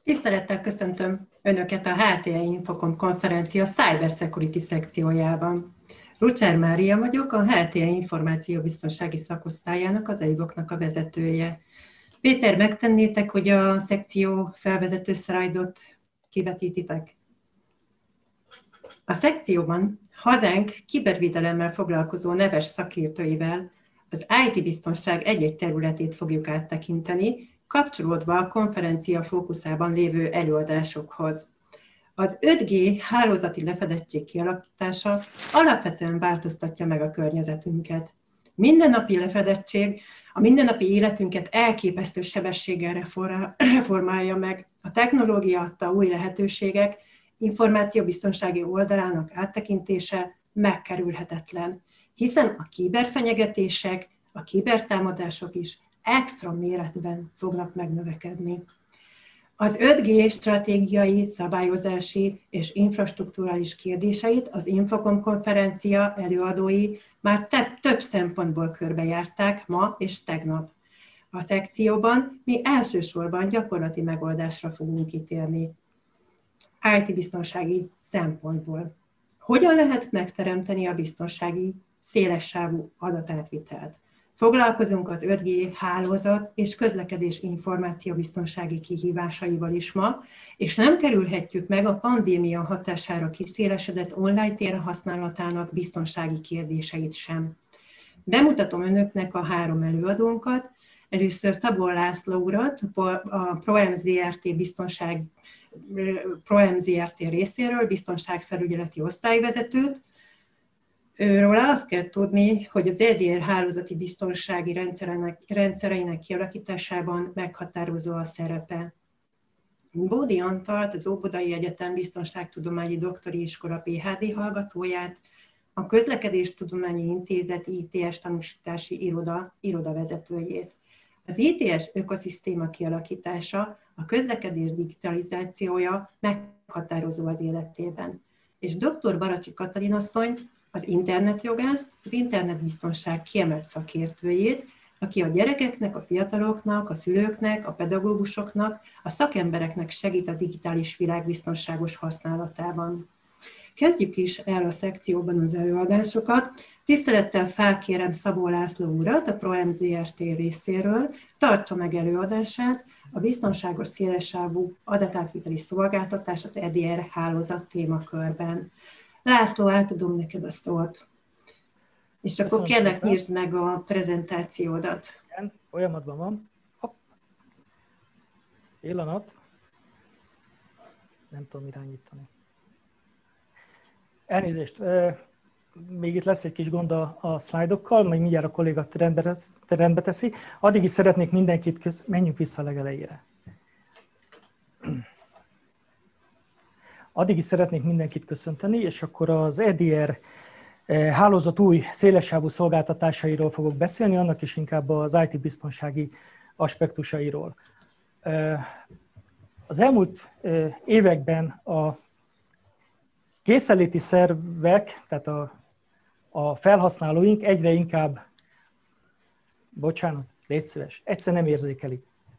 Tisztelettel köszöntöm Önöket a HTE Infocom konferencia Cybersecurity szekciójában. Rucsár Mária vagyok, a HTE információbiztonsági szakosztályának, az EIVOK-nak a vezetője. Péter, megtennétek, hogy a szekció felvezető szlájdot kivetítitek? A szekcióban hazánk kibervédelemmel foglalkozó neves szakértőivel az IT-biztonság egy-egy területét fogjuk áttekinteni, kapcsolódva a konferencia fókuszában lévő előadásokhoz. Az 5G hálózati lefedettség kialakítása alapvetően változtatja meg a környezetünket. Mindennapi lefedettség a mindennapi életünket elképesztő sebességgel reformálja meg. A technológia adta új lehetőségek információbiztonsági oldalának áttekintése megkerülhetetlen, hiszen a kiberfenyegetések, a kibertámadások is extra méretben fognak megnövekedni. Az 5G stratégiai, szabályozási és infrastrukturális kérdéseit az Infocom konferencia előadói már több szempontból körbejárták ma és tegnap. A szekcióban mi elsősorban gyakorlati megoldásra fogunk kitérni. IT-biztonsági szempontból. Hogyan lehet megteremteni a biztonsági, szélessávú adatátvitelt? Foglalkozunk az 5G hálózat és közlekedés információbiztonsági kihívásaival is ma, és nem kerülhetjük meg a pandémia hatására kiszélesedett online tér használatának biztonsági kérdéseit sem. Bemutatom Önöknek a három előadónkat. Először Szabó László urat, a ProM ZRT részéről, biztonságfelügyeleti osztályvezetőt. Róla azt kell tudni, hogy az EDR hálózati biztonsági rendszereinek kialakításában meghatározó a szerepe. Bódi Antalt, az Óbudai Egyetem Biztonságtudományi Doktori Iskola PhD hallgatóját, a Közlekedéstudományi Intézet ITS tanúsítási iroda vezetőjét. Az ITS ökoszisztéma kialakítása, a közlekedés digitalizációja meghatározó az életében. És dr. Baracsi Katalin asszonyt, az internetjogászt, az internetbiztonság kiemelt szakértőjét, aki a gyerekeknek, a fiataloknak, a szülőknek, a pedagógusoknak, a szakembereknek segít a digitális világ biztonságos használatában. Kezdjük is el a szekcióban az előadásokat. Tisztelettel felkérem Szabó László urat, a ProM ZRT részéről, tartsa meg előadását a biztonságos szélessávú adatátviteli szolgáltatás az EDR hálózat témakörben. László, átadom neked a szót. És akkor kérlek, nyisd meg a prezentációdat. Igen, folyamatban van. Hopp. Pillanat. Nem tudom irányítani. Elnézést. Még itt lesz egy kis gond a szlájdokkal, majd mindjárt a kolléga rendbe teszi. Addig is szeretnék mindenkit, menjünk vissza a legelejére. Addig is szeretnék mindenkit köszönteni, és akkor az EDR hálózat új szélessávú szolgáltatásairól fogok beszélni, annak is inkább az IT-biztonsági aspektusairól. Az elmúlt években a készenléti szervek, tehát a felhasználóink egyre inkább, bocsánat, légy szíves, egyszer nem érzékelik.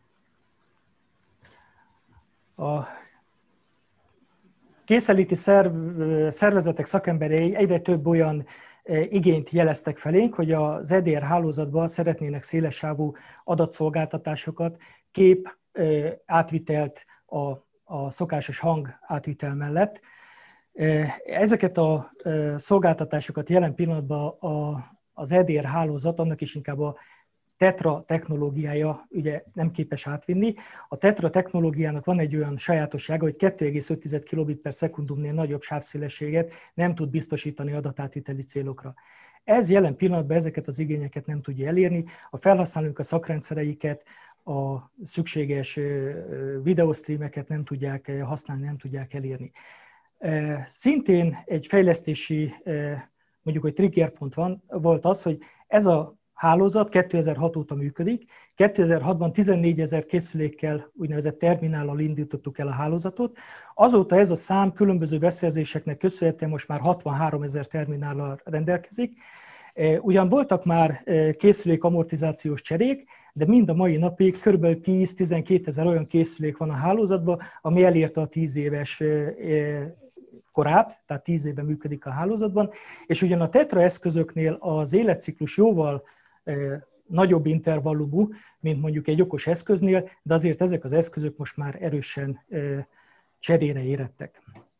A készenléti szervezetek szakemberei egyre több olyan igényt jeleztek felénk, hogy az EDR hálózatban szeretnének szélessávú adatszolgáltatásokat, kép átvitelt a szokásos hang átvitel mellett. Ezeket a szolgáltatásokat jelen pillanatban az EDR hálózat, annak is inkább a Tetra technológiája ugye nem képes átvinni. A Tetra technológiának van egy olyan sajátossága, hogy 2,5 kilobit per szekundumnél nagyobb sávszélességet nem tud biztosítani adatátviteli célokra. Ez jelen pillanatban ezeket az igényeket nem tudja elérni. A felhasználók a szakrendszereiket, a szükséges videostreameket nem tudják használni, nem tudják elérni. Szintén egy fejlesztési, mondjuk, hogy triggerpont volt az, hogy ez a hálózat 2006 óta működik. 2006-ban 14 000 készülékkel, úgynevezett terminállal indítottuk el a hálózatot. Azóta ez a szám különböző beszerzéseknek köszönhetően most már 63 000 terminállal rendelkezik. Ugyan voltak már készülék amortizációs cserék, de mind a mai napig kb. 10-12 ezer olyan készülék van a hálózatban, ami elérte a 10 éves korát, tehát 10 éve működik a hálózatban, és ugyan a Tetra eszközöknél az életciklus jóval nagyobb intervallumú, mint mondjuk egy okos eszköznél, de azért ezek az eszközök most már erősen cserére érettek.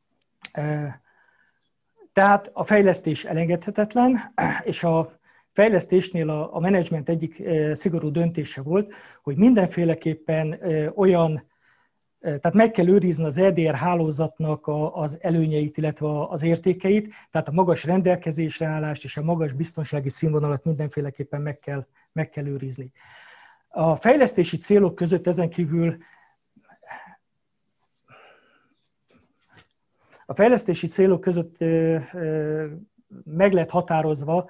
Tehát a fejlesztés elengedhetetlen, és a fejlesztésnél a menedzsment egyik szigorú döntése volt, hogy mindenféleképpen tehát meg kell őrizni az EDR hálózatnak az előnyeit, illetve az értékeit, tehát a magas rendelkezésre állást és a magas biztonsági színvonalat mindenféleképpen meg kell őrizni. A fejlesztési célok között ezen kívül meg lett határozva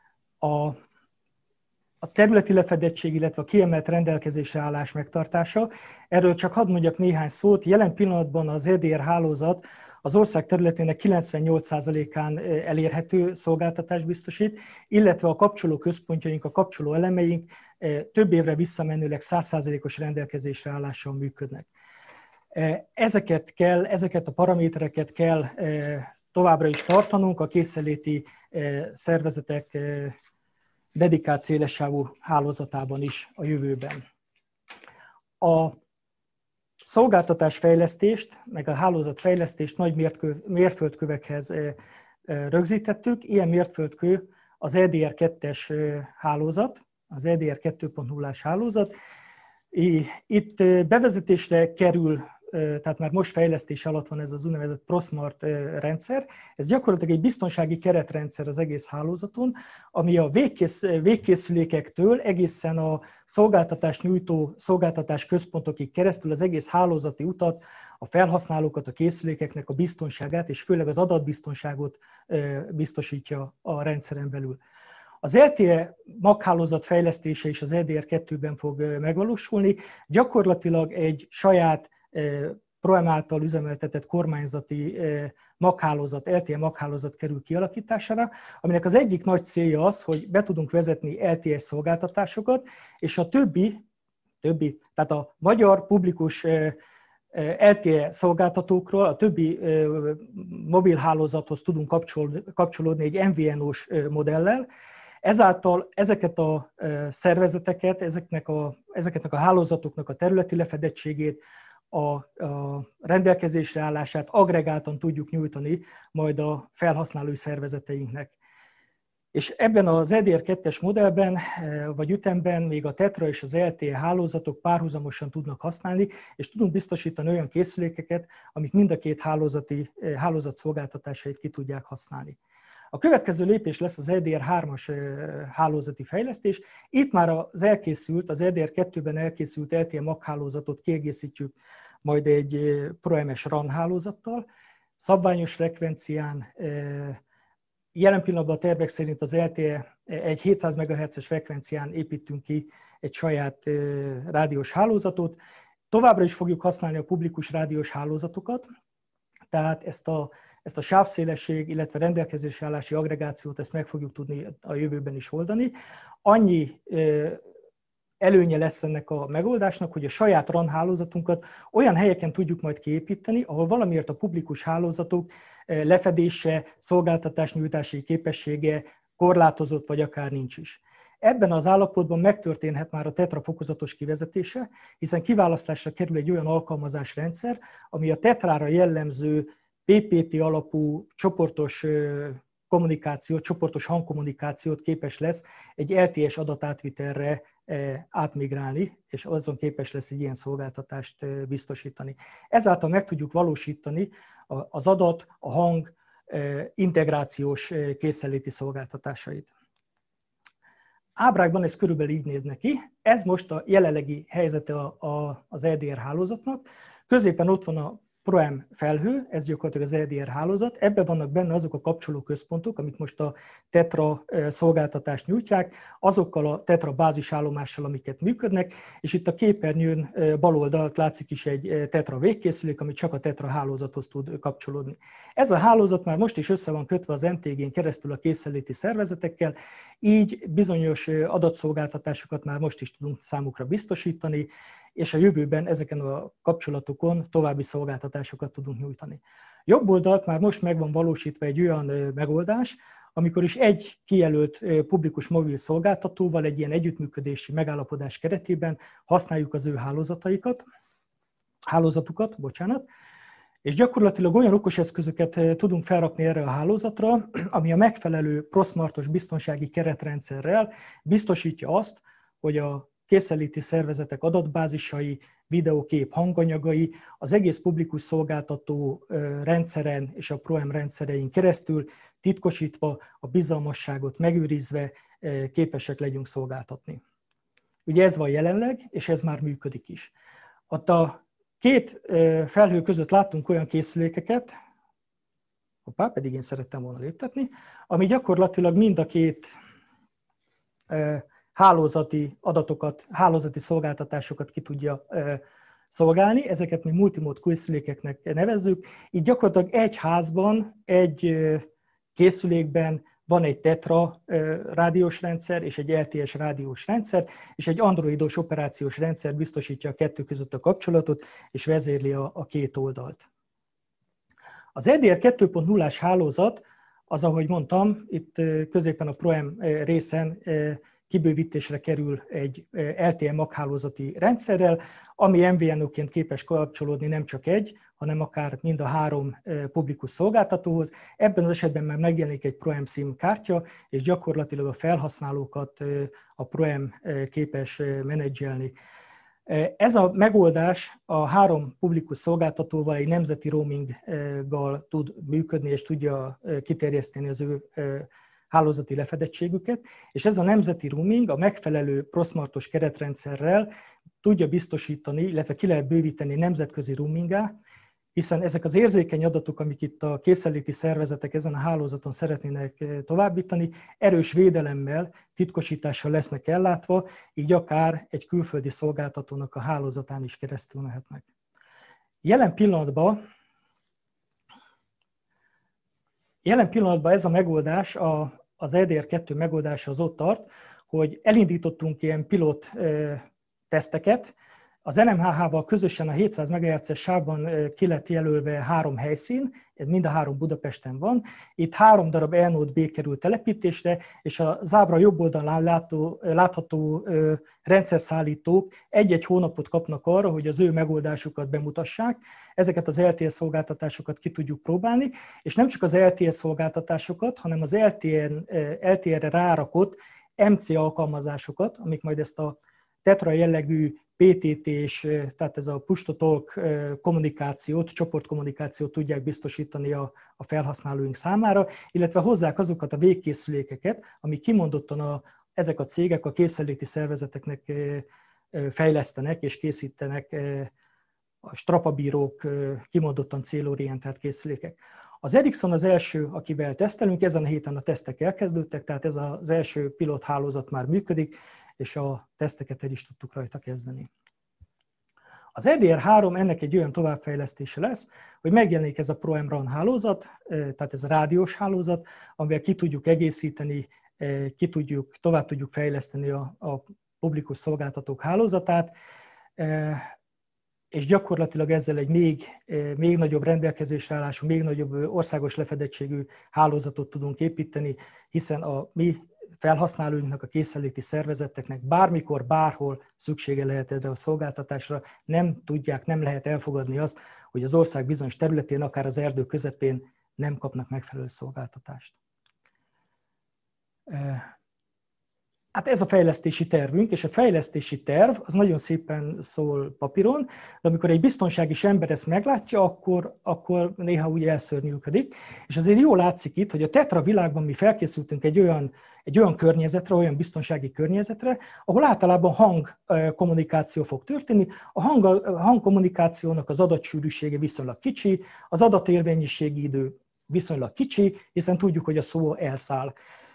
a területi lefedettség, illetve a kiemelt rendelkezésre állás megtartása. Erről csak hadd mondjak néhány szót. Jelen pillanatban az EDR hálózat az ország területének 98%-án elérhető szolgáltatást biztosít, illetve a kapcsoló központjaink, a kapcsoló elemeink több évre visszamenőleg 100%-os rendelkezésre állással működnek. Ezeket a paramétereket kell továbbra is tartanunk a készenléti szervezetek dedikált szélessávú hálózatában is a jövőben. A szolgáltatásfejlesztést, meg a hálózatfejlesztést nagy mérföldkövekhez rögzítettük. Ilyen mérföldkő az EDR2-es hálózat, az EDR 2.0-ás hálózat. Itt bevezetésre kerül, tehát már most fejlesztés alatt van ez az úgynevezett ProSmart rendszer. Ez gyakorlatilag egy biztonsági keretrendszer az egész hálózaton, ami a végkészülékektől egészen a szolgáltatás nyújtó szolgáltatás központokig keresztül az egész hálózati utat, a felhasználókat, a készülékeknek a biztonságát és főleg az adatbiztonságot biztosítja a rendszeren belül. Az LTE maghálózat fejlesztése is az EDR2-ben fog megvalósulni. Gyakorlatilag egy saját ProM által üzemeltetett kormányzati maghálózat, LTE maghálózat kerül kialakítására, aminek az egyik nagy célja az, hogy be tudunk vezetni LTE szolgáltatásokat, és a többi, tehát a magyar publikus LTE szolgáltatókról, a többi mobilhálózathoz tudunk kapcsolódni egy MVNO-s modellel. Ezáltal ezeket a szervezeteket, ezeknek a hálózatoknak a területi lefedettségét, a rendelkezésre állását agregáltan tudjuk nyújtani majd a felhasználói szervezeteinknek. És ebben az EDR2-es modellben, vagy ütemben még a Tetra és az LTE hálózatok párhuzamosan tudnak használni, és tudunk biztosítani olyan készülékeket, amik mind a két hálózat szolgáltatásait ki tudják használni. A következő lépés lesz az EDR3-as hálózati fejlesztés. Itt már az EDR2-ben elkészült LTE maghálózatot kiegészítjük majd egy ProMS RAN hálózattal, szabványos frekvencián. Jelen pillanatban a tervek szerint az LTE egy 700 MHz-es frekvencián építünk ki egy saját rádiós hálózatot. Továbbra is fogjuk használni a publikus rádiós hálózatokat, tehát ezt a sávszélesség, illetve rendelkezésre állási aggregációt, ezt meg fogjuk tudni a jövőben is oldani. Annyi előnye lesz ennek a megoldásnak, hogy a saját RAN hálózatunkat olyan helyeken tudjuk majd kiépíteni, ahol valamiért a publikus hálózatok lefedése, szolgáltatásnyújtási képessége korlátozott, vagy akár nincs is. Ebben az állapotban megtörténhet már a Tetra fokozatos kivezetése, hiszen kiválasztásra kerül egy olyan alkalmazásrendszer, ami a Tetrára jellemző PPT alapú csoportos kommunikációt, csoportos hangkommunikációt képes lesz egy LTE-s adatátvitelre átmigrálni, és azon képes lesz egy ilyen szolgáltatást biztosítani. Ezáltal meg tudjuk valósítani az adat, a hang integrációs készenléti szolgáltatásait. Ábrákban ez körülbelül így néz neki. Ez most a jelenlegi helyzete az EDR hálózatnak. Középen ott van a ProM felhő, ez gyakorlatilag az EDR hálózat, ebben vannak benne azok a kapcsolóközpontok, amik most a Tetra szolgáltatást nyújtják, azokkal a Tetra bázisállomással, amiket működnek, és itt a képernyőn bal oldalt látszik is egy Tetra végkészülék, ami csak a Tetra hálózathoz tud kapcsolódni. Ez a hálózat már most is össze van kötve az MTG-n keresztül a készenléti szervezetekkel, így bizonyos adatszolgáltatásokat már most is tudunk számukra biztosítani, és a jövőben ezeken a kapcsolatokon további szolgáltatásokat tudunk nyújtani. Jobb oldalt már most meg van valósítva egy olyan megoldás, amikor is egy kijelölt publikus mobil szolgáltatóval egy ilyen együttműködési megállapodás keretében használjuk az ő hálózatukat, és gyakorlatilag olyan okos eszközöket tudunk felrakni erre a hálózatra, ami a megfelelő ProSmartos biztonsági keretrendszerrel biztosítja azt, hogy a készenléti szervezetek adatbázisai, videókép, hanganyagai az egész publikus szolgáltató rendszeren és a ProM rendszerein keresztül titkosítva, a bizalmasságot megőrizve képesek legyünk szolgáltatni. Ugye ez van jelenleg, és ez már működik is. Ott a két felhő között láttunk olyan készülékeket, pedig én szerettem volna léptetni, ami gyakorlatilag mind a két hálózati adatokat, hálózati szolgáltatásokat ki tudja szolgálni, ezeket mi multimód készülékeknek nevezzük. Így gyakorlatilag egy házban, egy készülékben van egy Tetra rádiós rendszer és egy LTS rádiós rendszer, és egy androidos operációs rendszer biztosítja a kettő között a kapcsolatot, és vezérli a két oldalt. Az EDR 2.0-ás hálózat, az, ahogy mondtam, itt középen a ProM részen kibővítésre kerül egy LTE maghálózati rendszerrel, ami MVNO-ként képes kapcsolódni nem csak egy, hanem akár mind a három publikus szolgáltatóhoz. Ebben az esetben már megjelenik egy ProM SIM kártya, és gyakorlatilag a felhasználókat a ProM képes menedzselni. Ez a megoldás a három publikus szolgáltatóval egy nemzeti roaminggal tud működni, és tudja kiterjeszteni az ő hálózati lefedettségüket, és ez a nemzeti roaming a megfelelő ProSmartos keretrendszerrel tudja biztosítani, illetve ki lehet bővíteni nemzetközi roamingá, hiszen ezek az érzékeny adatok, amik itt a készenléti szervezetek ezen a hálózaton szeretnének továbbítani, erős védelemmel, titkosítással lesznek ellátva, így akár egy külföldi szolgáltatónak a hálózatán is keresztül mehetnek. Jelen pillanatban ez a megoldás, az EDR2 megoldása az ott tart, hogy elindítottunk ilyen pilot teszteket. Az NMHH-val közösen a 700 MHz-es sávban ki lett jelölve 3 helyszín, mind a 3 Budapesten van. Itt 3 darab E-Node B került telepítésre, és az ábra jobb oldalán látható rendszerszállítók egy-egy hónapot kapnak arra, hogy az ő megoldásukat bemutassák. Ezeket az LTE szolgáltatásokat ki tudjuk próbálni, és nem csak az LTE szolgáltatásokat, hanem az LTE-re rárakott MC alkalmazásokat, amik majd ezt a Tetra jellegű PTT-s, tehát ez a push-to-talk kommunikációt, csoportkommunikációt tudják biztosítani a felhasználóink számára, illetve hozzák azokat a végkészülékeket, amik kimondottan ezek a cégek a készenléti szervezeteknek fejlesztenek és készítenek a strapabírók kimondottan célorientált készülékek. Az Ericsson az első, akivel tesztelünk, ezen a héten a tesztek elkezdődtek, tehát ez az első pilot hálózat már működik, és a teszteket el is tudtuk rajta kezdeni. Az EDR3 ennek egy olyan továbbfejlesztése lesz, hogy megjelenik ez a ProM RAN hálózat, tehát ez a rádiós hálózat, amivel ki tudjuk egészíteni, tovább tudjuk fejleszteni a publikus szolgáltatók hálózatát, és gyakorlatilag ezzel egy még nagyobb rendelkezésre állású, még nagyobb országos lefedettségű hálózatot tudunk építeni, hiszen a mi felhasználóinknak, a készenléti szervezeteknek bármikor, bárhol szüksége lehet erre a szolgáltatásra, nem lehet elfogadni azt, hogy az ország bizonyos területén, akár az erdő közepén nem kapnak megfelelő szolgáltatást. Hát ez a fejlesztési tervünk, és a fejlesztési terv az nagyon szépen szól papíron, de amikor egy biztonságos ember ezt meglátja, akkor néha úgy elszörnyűködik. És azért jól látszik itt, hogy a Tetra világban mi felkészültünk egy olyan környezetre, olyan biztonsági környezetre, ahol általában hangkommunikáció fog történni. A hangkommunikációnak az adatsűrűsége viszonylag kicsi, az adatérvényességi idő viszonylag kicsi, hiszen tudjuk, hogy a szó elszáll.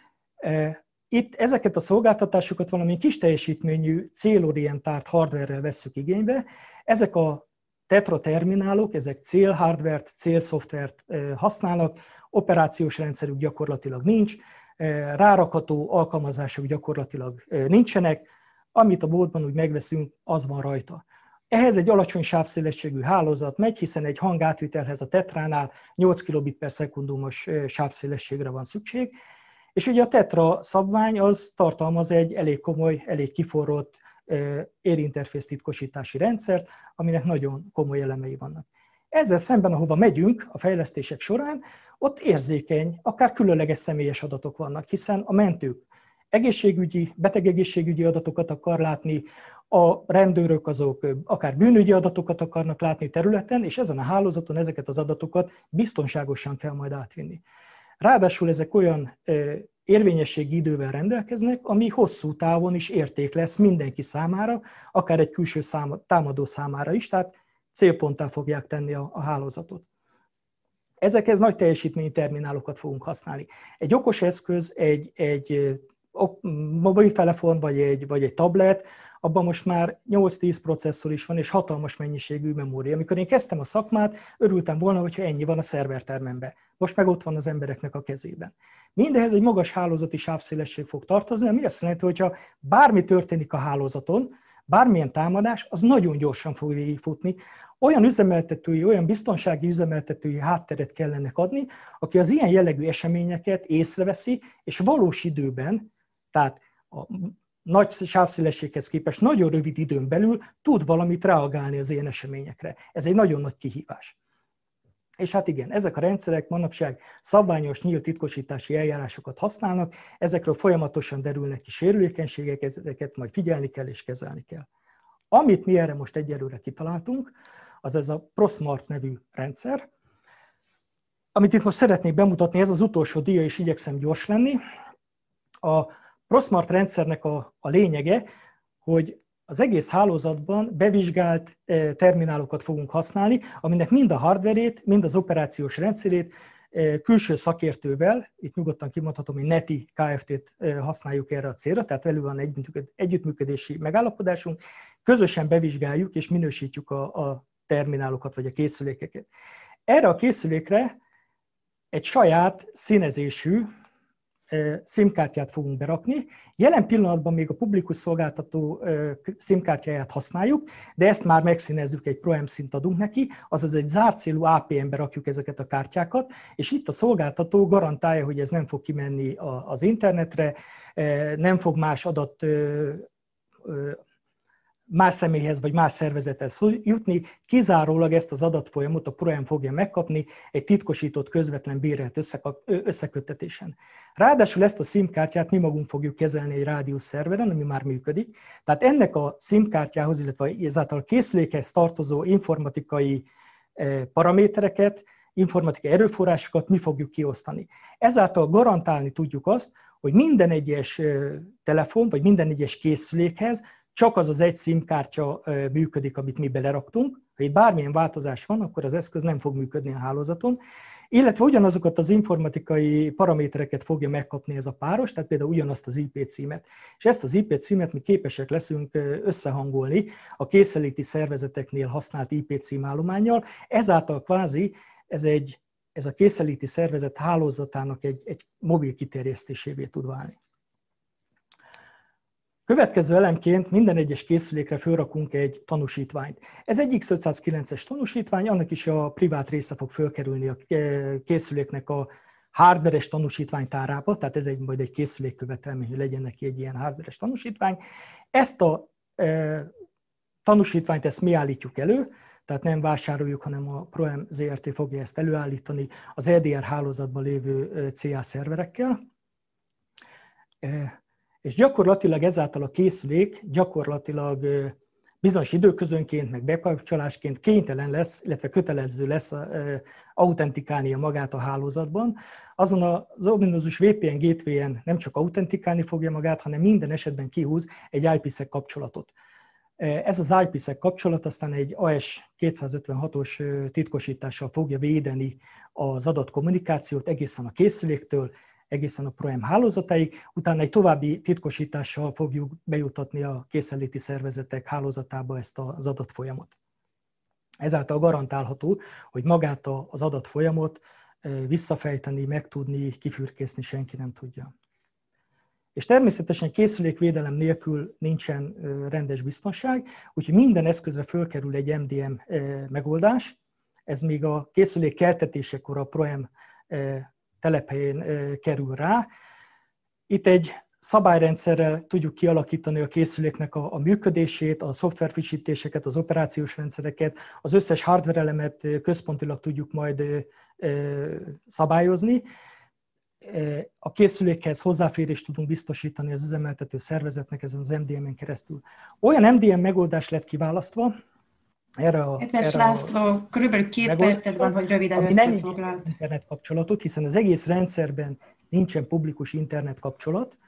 Itt ezeket a szolgáltatásokat valami kis teljesítményű, célorientált hardware-rel vesszük igénybe. Ezek a Tetra terminálok, ezek célhardvert, célszoftvert használnak, operációs rendszerük gyakorlatilag nincs, rárakható alkalmazások gyakorlatilag nincsenek, amit a boltban úgy megveszünk, az van rajta. Ehhez egy alacsony sávszélességű hálózat megy, hiszen egy hangátvitelhez a Tetránál 8 kilobit per szekundumos sávszélességre van szükség, és ugye a Tetra szabvány az tartalmaz egy elég komoly, elég kiforrott érinterfész titkosítási rendszert, aminek nagyon komoly elemei vannak. Ezzel szemben, ahova megyünk a fejlesztések során, ott érzékeny, akár különleges személyes adatok vannak, hiszen a mentők egészségügyi, betegegészségügyi adatokat akar látni, a rendőrök azok akár bűnügyi adatokat akarnak látni területen, és ezen a hálózaton ezeket az adatokat biztonságosan kell majd átvinni. Ráadásul ezek olyan érvényességi idővel rendelkeznek, ami hosszú távon is érték lesz mindenki számára, akár egy külső támadó számára is, tehát célponttá fogják tenni a hálózatot. Ezekhez nagy teljesítményű terminálokat fogunk használni. Egy okos eszköz, egy mobiltelefon vagy egy tablet, abban most már 8-10 processzor is van, és hatalmas mennyiségű memória. Amikor én kezdtem a szakmát, örültem volna, hogyha ennyi van a szervertermemben. Most meg ott van az embereknek a kezében. Mindehhez egy magas hálózati sávszélesség fog tartozni, ami azt jelenti, hogyha bármi történik a hálózaton, bármilyen támadás, az nagyon gyorsan fog végigfutni. Olyan üzemeltetői, olyan biztonsági üzemeltetői hátteret kellene adni, aki az ilyen jellegű eseményeket észreveszi, és valós időben, tehát a nagy sávszélességhez képest nagyon rövid időn belül tud valamit reagálni az ilyen eseményekre. Ez egy nagyon nagy kihívás. És hát igen, ezek a rendszerek manapság szabványos, nyílt titkosítási eljárásokat használnak, ezekről folyamatosan derülnek ki sérülékenységek, ezeket majd figyelni kell és kezelni kell. Amit mi erre most egyelőre kitaláltunk, az ez a ProSmart nevű rendszer, amit itt most szeretnék bemutatni, ez az utolsó dia, és igyekszem gyors lenni. A ProSmart rendszernek a lényege, hogy az egész hálózatban bevizsgált terminálokat fogunk használni, aminek mind a hardverét, mind az operációs rendszerét külső szakértővel, itt nyugodtan kimondhatom, hogy NETI Kft-t használjuk erre a célra, tehát velük van együttműködési megállapodásunk, közösen bevizsgáljuk és minősítjük a terminálokat vagy a készülékeket. Erre a készülékre egy saját színezésű SIM-kártyát fogunk berakni. Jelen pillanatban még a publikus szolgáltató SIM-kártyáját használjuk, de ezt már megszínezzük, egy ProM szint adunk neki, azaz egy zárt célú APN-be rakjuk ezeket a kártyákat, és itt a szolgáltató garantálja, hogy ez nem fog kimenni az internetre, nem fog más adat más személyhez vagy más szervezethez jutni, kizárólag ezt az adatfolyamot a ProM fogja megkapni egy titkosított, közvetlen bérelt összeköttetésen. Ráadásul ezt a SIM-kártyát mi magunk fogjuk kezelni egy rádiós szerveren, ami már működik. Tehát ennek a SIM-kártyához, illetve ezáltal a készülékhez tartozó informatikai paramétereket, informatikai erőforrásokat mi fogjuk kiosztani. Ezáltal garantálni tudjuk azt, hogy minden egyes telefon, vagy minden egyes készülékhez csak az az egy SIM-kártya működik, amit mi beleraktunk. Ha itt bármilyen változás van, akkor az eszköz nem fog működni a hálózaton, illetve ugyanazokat az informatikai paramétereket fogja megkapni ez a páros, tehát például ugyanazt az IP címet. És ezt az IP címet mi képesek leszünk összehangolni a készenléti szervezeteknél használt IP címállománnyal, ezáltal kvázi ez a készenléti szervezet hálózatának egy mobil kiterjesztésévé tud válni. Következő elemként minden egyes készülékre felrakunk egy tanúsítványt. Ez egy X509-es tanúsítvány, annak is a privát része fog fölkerülni a készüléknek a hardveres tanúsítványtárába, tehát ez majd egy készülék követelmény, hogy legyen neki egy ilyen hardveres tanúsítvány. Ezt a tanúsítványt ezt mi állítjuk elő, tehát nem vásároljuk, hanem a ProM Zrt. Fogja ezt előállítani az EDR hálózatban lévő CA szerverekkel. És gyakorlatilag ezáltal a készülék gyakorlatilag bizonyos időközönként, meg bekapcsolásként kénytelen lesz, illetve kötelező lesz autentikálnia magát a hálózatban. Azon az ominózus VPN gateway-en nem csak autentikálni fogja magát, hanem minden esetben kihúz egy IPsec kapcsolatot. Ez az IPsec kapcsolat aztán egy AES 256-os titkosítással fogja védeni az adatkommunikációt egészen a készüléktől, egészen a ProM hálózatáig, utána egy további titkosítással fogjuk bejutatni a készenléti szervezetek hálózatába ezt az adatfolyamot. Ezáltal garantálható, hogy magát az adatfolyamot visszafejteni, megtudni, kifürkészni senki nem tudja. És természetesen készülékvédelem nélkül nincsen rendes biztonság, úgyhogy minden eszközre fölkerül egy MDM megoldás. Ez még a készülék keltetésekor a ProM telephelyén kerül rá. Itt egy szabályrendszerrel tudjuk kialakítani a készüléknek a működését, a szoftverfrissítéseket, az operációs rendszereket, az összes hardware elemet központilag tudjuk majd szabályozni. A készülékhez hozzáférést tudunk biztosítani az üzemeltető szervezetnek ezen az MDM-en keresztül. Olyan MDM megoldás lett kiválasztva, Kedves László, körülbelül 2 perced van, hogy röviden összefoglald. Nem internet kapcsolatot, hiszen az egész rendszerben nincsen publikus internet kapcsolat.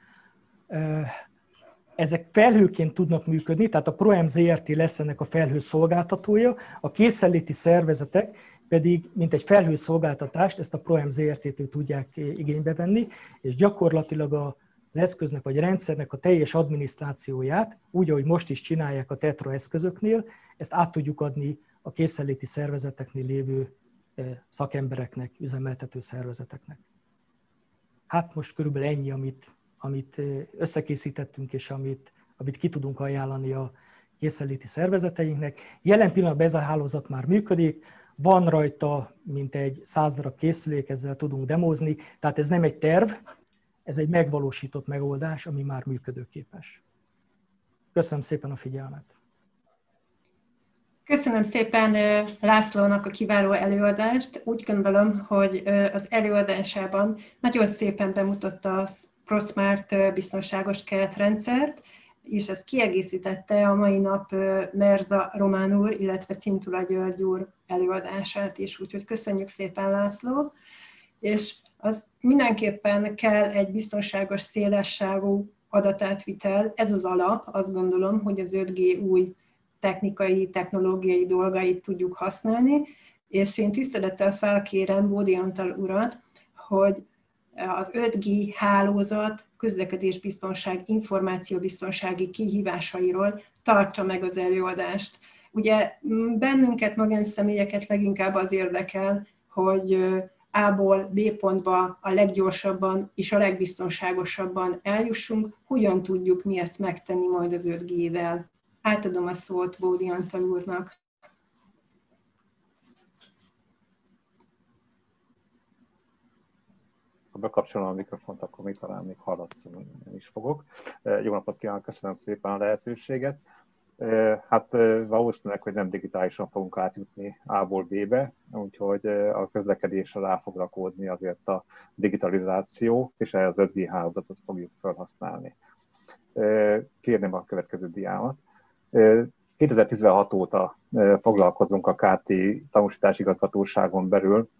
Ezek felhőként tudnak működni, tehát a ProM Zrt. Lesz ennek a felhő szolgáltatója, a készenléti szervezetek pedig, mint egy felhőszolgáltatást, ezt a ProM Zrt-től tudják igénybe venni, és gyakorlatilag az eszköznek vagy a rendszernek a teljes adminisztrációját, úgy, ahogy most is csinálják a Tetra eszközöknél, ezt át tudjuk adni a készenléti szervezeteknél lévő szakembereknek, üzemeltető szervezeteknek. Hát most körülbelül ennyi, amit összekészítettünk, és amit ki tudunk ajánlani a készenléti szervezeteinknek. Jelen pillanatban ez a hálózat már működik, van rajta mintegy 100 darab készülék, ezzel tudunk demózni, tehát ez nem egy terv, ez egy megvalósított megoldás, ami már működőképes. Köszönöm szépen a figyelmet! Köszönöm szépen Lászlónak a kiváló előadást. Úgy gondolom, hogy az előadásában nagyon szépen bemutatta a ProSmart biztonságos keretrendszert, és ezt kiegészítette a mai nap Merza Román úr, illetve Cintula György úr előadását is. Úgyhogy köszönjük szépen, László! És az mindenképpen kell egy biztonságos, szélessávú adatátvitel. Ez az alap, azt gondolom, hogy az 5G új technológiai dolgait tudjuk használni, és én tisztelettel felkérem Bódi Antal urat, hogy az 5G hálózat, közlekedésbiztonság, információbiztonsági kihívásairól tartsa meg az előadást. Ugye bennünket, magánszemélyeket leginkább az érdekel, hogy A-ból B pontba a leggyorsabban és a legbiztonságosabban eljussunk, hogyan tudjuk mi ezt megtenni majd az 5G-vel. Átadom a szót Bódi Antal úrnak. Ha bekapcsolom a mikrofont, akkor még talán még hallatszom, én is fogok. Jó napot kívánok, köszönöm szépen a lehetőséget. Hát valószínűleg, hogy nem digitálisan fogunk átjutni A-ból B-be, úgyhogy a közlekedésre rá fog rakódni azért a digitalizáció, és ehhez az 5G hálózatot fogjuk felhasználni. Kérném a következő diámat. 2016 óta foglalkozunk a KT tanúsítási igazgatóságon belül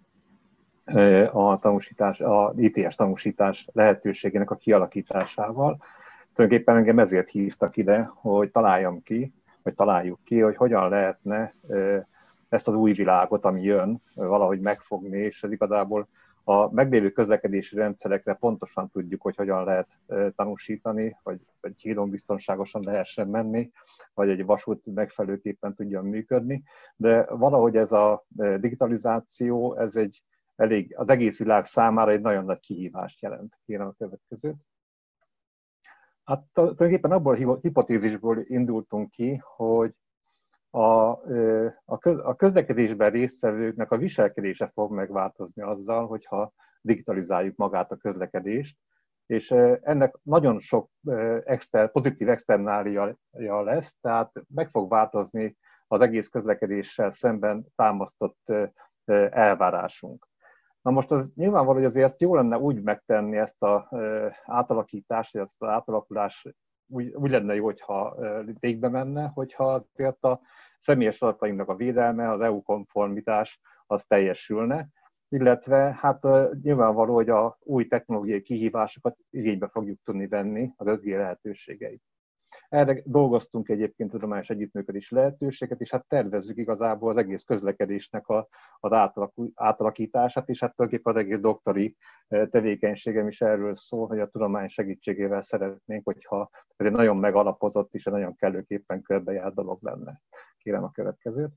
a ITS tanúsítás lehetőségének a kialakításával. Tulajdonképpen engem ezért hívtak ide, hogy találjuk ki, hogy hogyan lehetne ezt az új világot, ami jön, valahogy megfogni, és ez igazából a meglévő közlekedési rendszerekre pontosan tudjuk, hogy hogyan lehet tanúsítani, hogy egy hídon biztonságosan lehessen menni, vagy egy vasút megfelelőképpen tudjon működni, de valahogy ez a digitalizáció, ez az egész világ számára egy nagyon nagy kihívást jelent. Kérem a következőt. Hát tulajdonképpen abból a hipotézisból indultunk ki, hogy a közlekedésben résztvevőknek a viselkedése fog megváltozni azzal, hogyha digitalizáljuk magát a közlekedést, és ennek nagyon sok pozitív externália lesz, tehát meg fog változni az egész közlekedéssel szemben támasztott elvárásunk. Na most az nyilvánvaló, hogy azért ezt jó lenne úgy megtenni, ezt az átalakítást, ezt az átalakulás úgy lenne jó, hogyha végbe menne, hogyha azért a személyes adatainknak a védelme, az EU-konformitás az teljesülne, illetve hát nyilvánvaló, hogy a új technológiai kihívásokat igénybe fogjuk tudni venni, az 5G lehetőségeit. Erre dolgoztunk egyébként tudományos együttműködési lehetőséget, és hát tervezzük igazából az egész közlekedésnek az átalakítását, és hát tulajdonképpen az egész doktori tevékenységem is erről szól, hogy a tudomány segítségével szeretnénk, hogyha ez egy nagyon megalapozott és egy nagyon kellőképpen körbejárt dolog lenne. Kérem a következőt.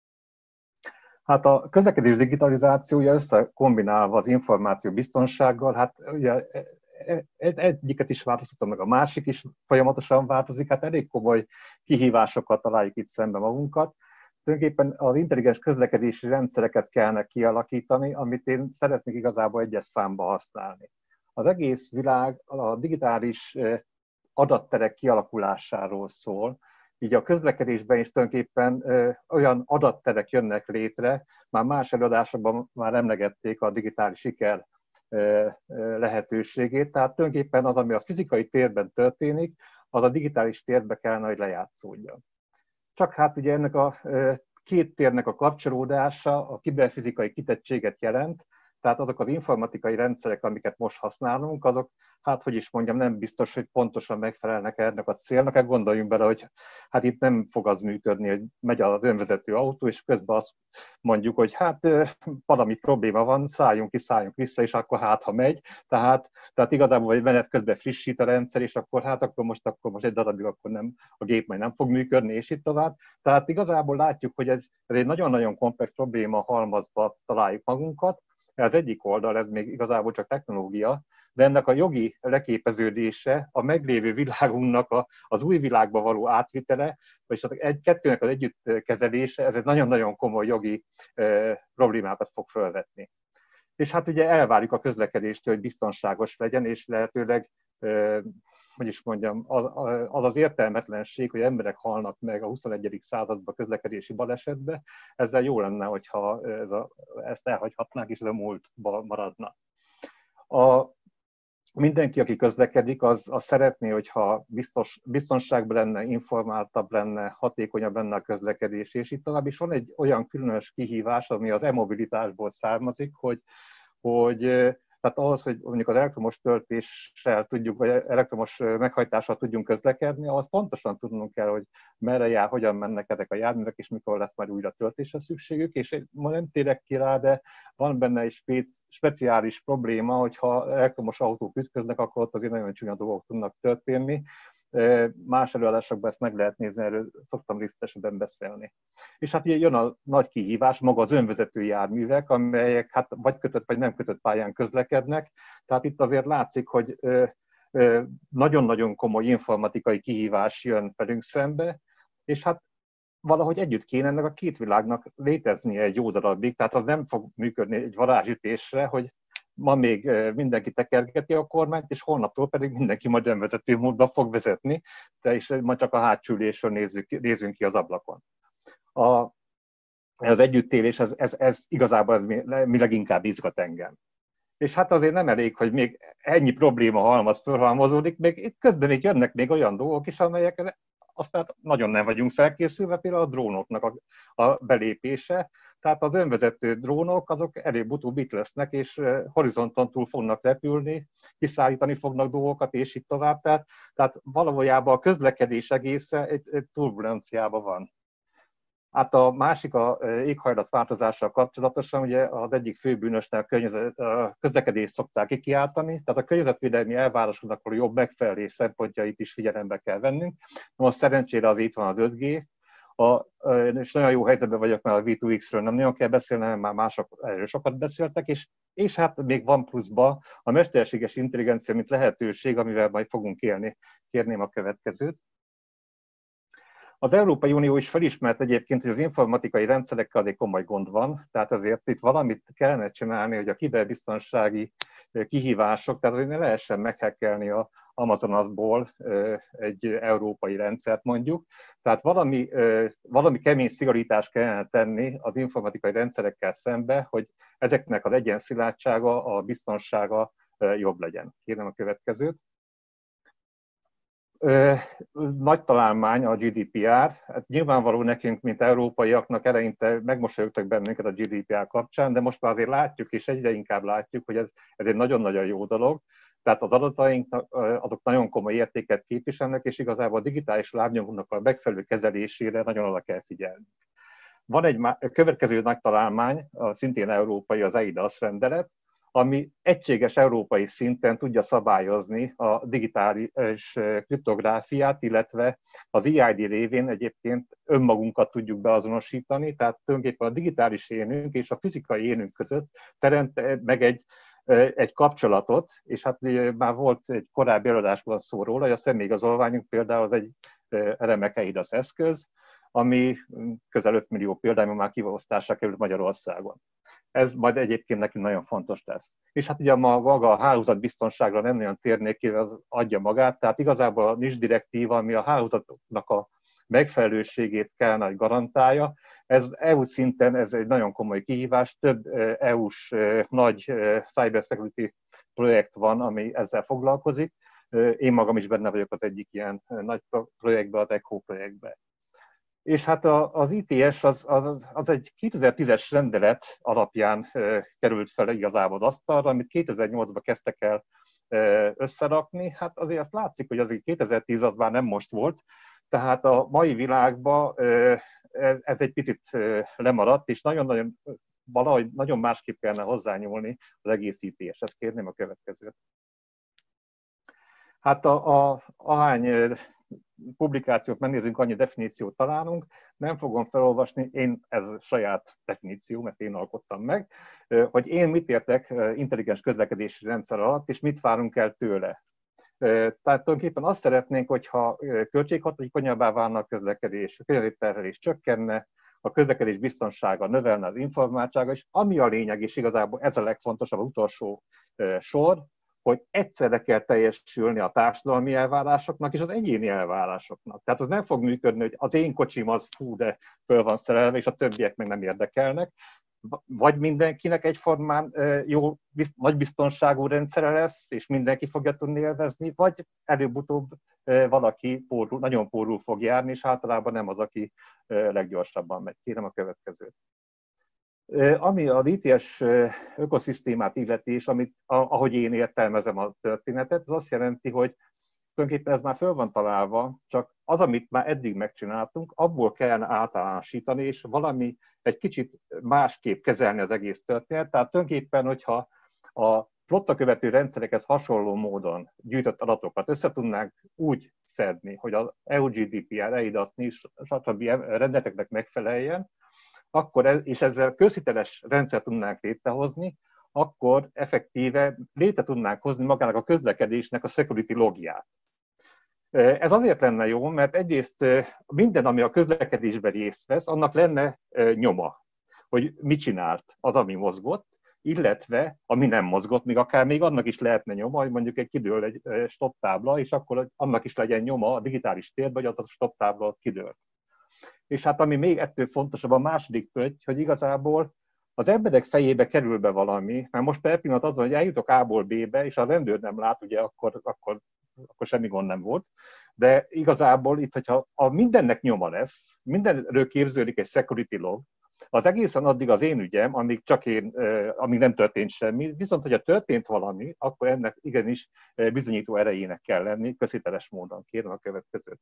Hát a közlekedés digitalizációja összekombinálva az információ biztonsággal, hát ugye egyiket is változtatom, meg a másik is folyamatosan változik, hát elég komoly kihívásokkal találjuk itt szembe magunkat. Tulajdonképpen az intelligens közlekedési rendszereket kellene kialakítani, amit én szeretnék igazából egyes számba használni. Az egész világ a digitális adatterek kialakulásáról szól, így a közlekedésben is tulajdonképpen olyan adatterek jönnek létre, már más előadásokban már emlegették a digitális siker lehetőségét, tehát tulajdonképpen az, ami a fizikai térben történik, az a digitális térbe kellene, hogy lejátszódjon. Csak hát ugye ennek a két térnek a kapcsolódása a kiberfizikai kitettséget jelent, tehát azok az informatikai rendszerek, amiket most használunk, azok, hát hogy is mondjam, nem biztos, hogy pontosan megfelelnek ennek a célnak. Hát gondoljunk bele, hogy hát itt nem fog az működni, hogy megy az önvezető autó, és közben azt mondjuk, hogy hát valami probléma van, szálljunk ki, szálljunk vissza, és akkor hát, ha megy. Tehát igazából egy menet közben frissít a rendszer, és akkor hát akkor most egy darabig akkor nem, a gép majd nem fog működni, és itt tovább. Tehát igazából látjuk, hogy ez egy nagyon-nagyon komplex probléma halmazba találjuk magunkat. Az egyik oldal, ez még igazából csak technológia, de ennek a jogi leképeződése, a meglévő világunknak az új világba való átvitele, vagyis kettőnek az együttkezelése, ez egy nagyon-nagyon komoly jogi problémákat fog felvetni. És hát ugye elvárjuk a közlekedéstől, hogy biztonságos legyen, és lehetőleg, hogy is mondjam, az értelmetlenség, hogy emberek halnak meg a 21. században közlekedési balesetbe, ezzel jó lenne, hogyha ezt elhagyhatnánk, és ez a múltba maradna. Mindenki, aki közlekedik, az szeretné, hogyha biztonságban lenne, informáltabb lenne, hatékonyabb lenne a közlekedés, és itt tovább is van egy olyan különös kihívás, ami az e-mobilitásból származik, hogy tehát ahhoz, hogy mondjuk az elektromos töltéssel tudjuk, vagy elektromos meghajtással tudjunk közlekedni, ahhoz pontosan tudnunk kell, hogy merre jár, hogyan mennek ezek a járművek, és mikor lesz már újra töltésre szükségük, és ma nem térek ki rá, de van benne egy speciális probléma, hogyha elektromos autók ütköznek, akkor ott azért nagyon csúnya dolgok tudnak történni. Más előadásokban ezt meg lehet nézni, erről szoktam részletesebben beszélni. És hát ugye jön a nagy kihívás, maga az önvezető járművek, amelyek hát vagy kötött, vagy nem kötött pályán közlekednek. Tehát itt azért látszik, hogy nagyon-nagyon komoly informatikai kihívás jön velünk szembe, és hát valahogy együtt kéne ennek a két világnak léteznie egy jó darabig, tehát az nem fog működni egy varázsütésre, hogy ma még mindenki tekergeti a kormányt, és holnaptól pedig mindenki majd önvezető módba fog vezetni, és majd csak a hátsó ülésről nézünk ki az ablakon. Az együttélés, ez igazából mi leginkább izgat engem. És hát azért nem elég, hogy még ennyi probléma fölhalmozódik, még közben még jönnek még olyan dolgok is, amelyek aztán nagyon nem vagyunk felkészülve, például a drónoknak a belépése. Tehát az önvezető drónok, azok előbb-utóbb itt lesznek, és horizonton túl fognak repülni, kiszállítani fognak dolgokat, és így tovább. Tehát valójában a közlekedés egésze egy turbulenciában van. Hát a másik a éghajlatváltozással kapcsolatosan, ugye az egyik fő bűnösnek a közlekedést szokták kikiáltani, tehát a környezetvédelmi elvárásoknak a jobb megfelelés szempontjait is figyelembe kell vennünk. Most szerencsére az itt van az 5G, és nagyon jó helyzetben vagyok, mert a V2X-ről nem nagyon kell beszélnem, már mások erről sokat beszéltek, és hát még van pluszba a mesterséges intelligencia, mint lehetőség, amivel majd fogunk élni. Kérném a következőt. Az Európai Unió is felismert egyébként, hogy az informatikai rendszerekkel azért komoly gond van, tehát azért itt valamit kellene csinálni, hogy a kiberbiztonsági kihívások, tehát hogy ne lehessen meghekkelni Amazonasból egy európai rendszert mondjuk. Tehát valami kemény szigorítást kellene tenni az informatikai rendszerekkel szembe, hogy ezeknek az egyenszilárdsága, a biztonsága jobb legyen. Kérem a következőt. Nagy találmány a GDPR. Hát nyilvánvaló nekünk, mint európaiaknak eleinte megmosolyogtak bennünket a GDPR kapcsán, de most már azért látjuk, és egyre inkább látjuk, hogy ez egy nagyon-nagyon jó dolog. Tehát az adataink azok nagyon komoly értéket képviselnek, és igazából a digitális lábnyomunknak a megfelelő kezelésére nagyon oda kell figyelni. Van egy következő nagy találmány, szintén európai, az eIDAS rendelet, ami egységes európai szinten tudja szabályozni a digitális kriptográfiát, illetve az EID révén egyébként önmagunkat tudjuk beazonosítani, tehát tulajdonképpen a digitális énünk és a fizikai énünk között teremt meg egy kapcsolatot, és hát már volt egy korábbi előadásban szó róla, hogy a személyigazolványunk például az egy remek eIDAS eszköz, ami közel 5 millió példányban már kiosztásra került Magyarországon. Ez majd egyébként nekünk nagyon fontos lesz. És hát ugye maga a hálózatbiztonságra nem nagyon térnék ki, az adja magát, tehát igazából a NIS direktíva, ami a hálózatoknak a megfelelőségét kellene, hogy garantálja. Ez EU szinten ez egy nagyon komoly kihívás, több EU-s nagy cybersecurity projekt van, ami ezzel foglalkozik. Én magam is benne vagyok az egyik ilyen nagy projektben, az ECHO projektben. És hát az ITS az egy 2010-es rendelet alapján került fel igazából az asztalra, amit 2008-ban kezdtek el összerakni. Hát azért azt látszik, hogy azért 2010 az már nem most volt, tehát a mai világban ez egy picit lemaradt, és valahogy nagyon másképp kellene hozzányúlni az egész ITS-hez. Kérném a következőt. Hát ahány publikációt megnézünk, annyi definíciót találunk. Nem fogom felolvasni, ez saját definícióm, ezt én alkottam meg, hogy én mit értek intelligens közlekedési rendszer alatt, és mit várunk el tőle. Tehát tulajdonképpen azt szeretnénk, hogyha költséghatékonyabbá válna a közlekedés, a környezetterhelés csökkenne, a közlekedés biztonsága növelne, az informáltsága, és ami a lényeg, és igazából ez a legfontosabb, az utolsó sor, hogy egyszerre kell teljesülni a társadalmi elvárásoknak és az egyéni elvárásoknak. Tehát az nem fog működni, hogy az én kocsim az de föl van szerelve, és a többiek meg nem érdekelnek. Vagy mindenkinek egyformán jó, nagy biztonságú rendszere lesz, és mindenki fogja tudni élvezni, vagy előbb-utóbb valaki nagyon pórul fog járni, és általában nem az, aki leggyorsabban megy. Kérem a következőt. Ami az ITS ökoszisztémát illeti, és ahogy én értelmezem a történetet, az azt jelenti, hogy tulajdonképpen ez már föl van találva, csak az, amit már eddig megcsináltunk, abból kellene általánosítani, és valami egy kicsit másképp kezelni az egész történet. Tehát tulajdonképpen, hogyha a flottakövető rendszerekhez hasonló módon gyűjtött adatokat össze tudnánk úgy szedni, hogy az EU GDPR, eIDAS, NIS, stb. Rendeleteknek megfeleljen, és ezzel közhiteles rendszert tudnánk létrehozni, akkor effektíve létre tudnánk hozni magának a közlekedésnek a security logját. Ez azért lenne jó, mert egyrészt minden, ami a közlekedésben részt vesz, annak lenne nyoma, hogy mit csinált az, ami mozgott, illetve ami nem mozgott, még annak is lehetne nyoma, hogy mondjuk kidől egy stop tábla, és akkor annak is legyen nyoma a digitális térben, hogy az a stop tábla kidőlt. És hát ami még ettől fontosabb, a második pötty, hogy igazából az emberek fejébe kerül be valami, mert most per pillanat az van, hogy eljutok A-ból B-be, és a rendőr nem lát, ugye akkor semmi gond nem volt. De igazából itt, hogyha mindennek nyoma lesz, mindenről képződik egy security log, az egészen addig az én ügyem, amíg nem történt semmi, viszont hogyha történt valami, akkor ennek igenis bizonyító erejének kell lenni, közhiteles módon. Kérem a következőt.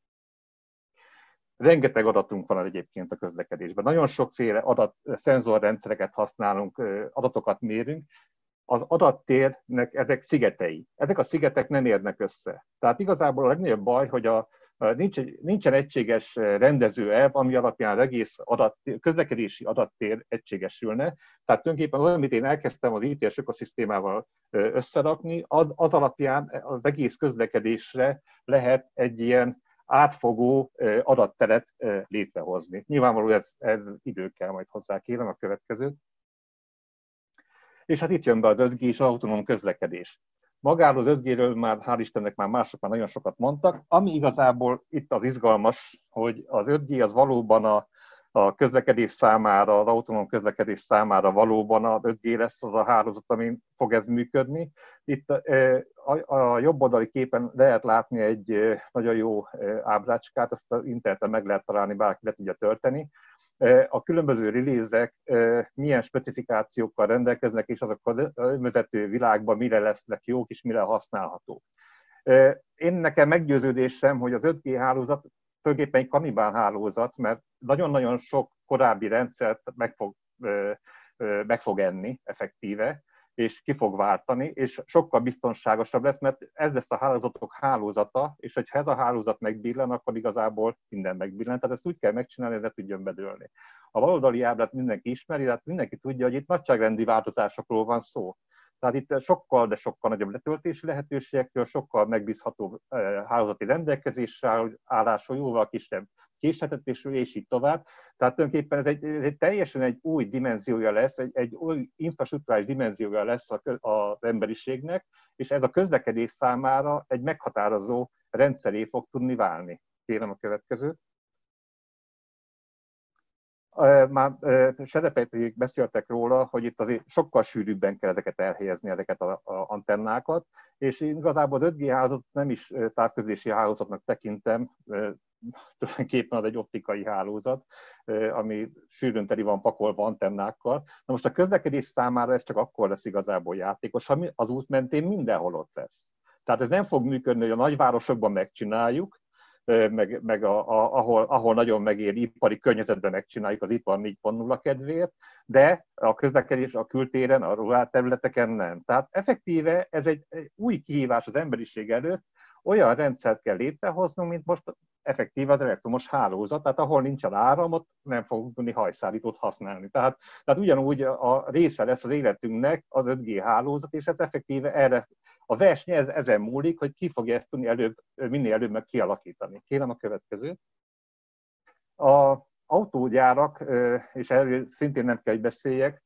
Rengeteg adatunk van egyébként a közlekedésben. Nagyon sokféle szenzorrendszereket használunk, adatokat mérünk. Az adattérnek ezek szigetei. Ezek a szigetek nem érnek össze. Tehát igazából a legnagyobb baj, hogy nincsen egységes rendezőelv, ami alapján az egész közlekedési adattér egységesülne. Tehát tulajdonképpen olyan, amit én elkezdtem az ITS ökoszisztémával összerakni, az alapján az egész közlekedésre lehet egy ilyen átfogó adatteret létrehozni. Nyilvánvalóan ez idő kell majd hozzá, kérem a következőt. És hát itt jön be az 5G és az autonóm közlekedés. Magáról az 5G-ről már, hál' Istennek már mások már nagyon sokat mondtak. Ami igazából itt az izgalmas, hogy az 5G az valóban a közlekedés számára, az autonóm közlekedés számára valóban a 5G lesz az a hálózat, amin fog ez működni. Itt a jobb oldali képen lehet látni egy nagyon jó ábrácskát, ezt az interneten meg lehet találni, bárki le tudja tölteni. A különböző release-ek milyen specifikációkkal rendelkeznek, és azok a vezető világban mire lesznek jók, és mire használhatók. Én nekem meggyőződésem, hogy az 5G hálózat tulajdonképpen egy kanibál hálózat, mert nagyon-nagyon sok korábbi rendszert meg fog enni effektíve, és ki fog váltani, és sokkal biztonságosabb lesz, mert ez lesz a hálózatok hálózata, és hogyha ez a hálózat megbillen, akkor igazából minden megbillen. Tehát ezt úgy kell megcsinálni, hogy ne tudjon bedőlni. A baloldali ábrát mindenki ismeri, tehát mindenki tudja, hogy itt nagyságrendi változásokról van szó. Tehát itt sokkal, de sokkal nagyobb letöltési lehetőségekről, sokkal megbízható hálózati rendelkezésről, állásról, jóval kisebb késletetésről, és így tovább. Tehát tulajdonképpen ez egy teljesen egy új dimenziója lesz, egy új infrastruktúrális dimenziója lesz az emberiségnek, és ez a közlekedés számára egy meghatározó rendszeré fog tudni válni. Kérem a következőt. Már Serepejték beszéltek róla, hogy itt azért sokkal sűrűbben kell ezeket elhelyezni, ezeket az antennákat, és én igazából az 5G hálózatot nem is távközlési hálózatnak tekintem, tulajdonképpen az egy optikai hálózat, ami sűrűn teli van pakolva antennákkal. Na most a közlekedés számára ez csak akkor lesz igazából játékos, ha az út mentén mindenhol ott lesz. Tehát ez nem fog működni, hogy a nagyvárosokban megcsináljuk, meg ahol nagyon megéri ipari környezetben megcsináljuk az ipar 4.0 kedvéért, de a közlekedés a kültéren, a rurál területeken nem. Tehát effektíve ez egy új kihívás az emberiség előtt, olyan rendszert kell létrehoznunk, mint most effektíve az elektromos hálózat, tehát ahol nincsen áram, ott nem fogunk tudni hajszállítót használni. Tehát ugyanúgy a része lesz az életünknek az 5G hálózat, és ez effektíve erre a verseny ezen múlik, hogy ki fogja ezt tudni minél előbb meg kialakítani. Kérem a következőt. Az autógyárak, és erről szintén nem kell, hogy beszéljek,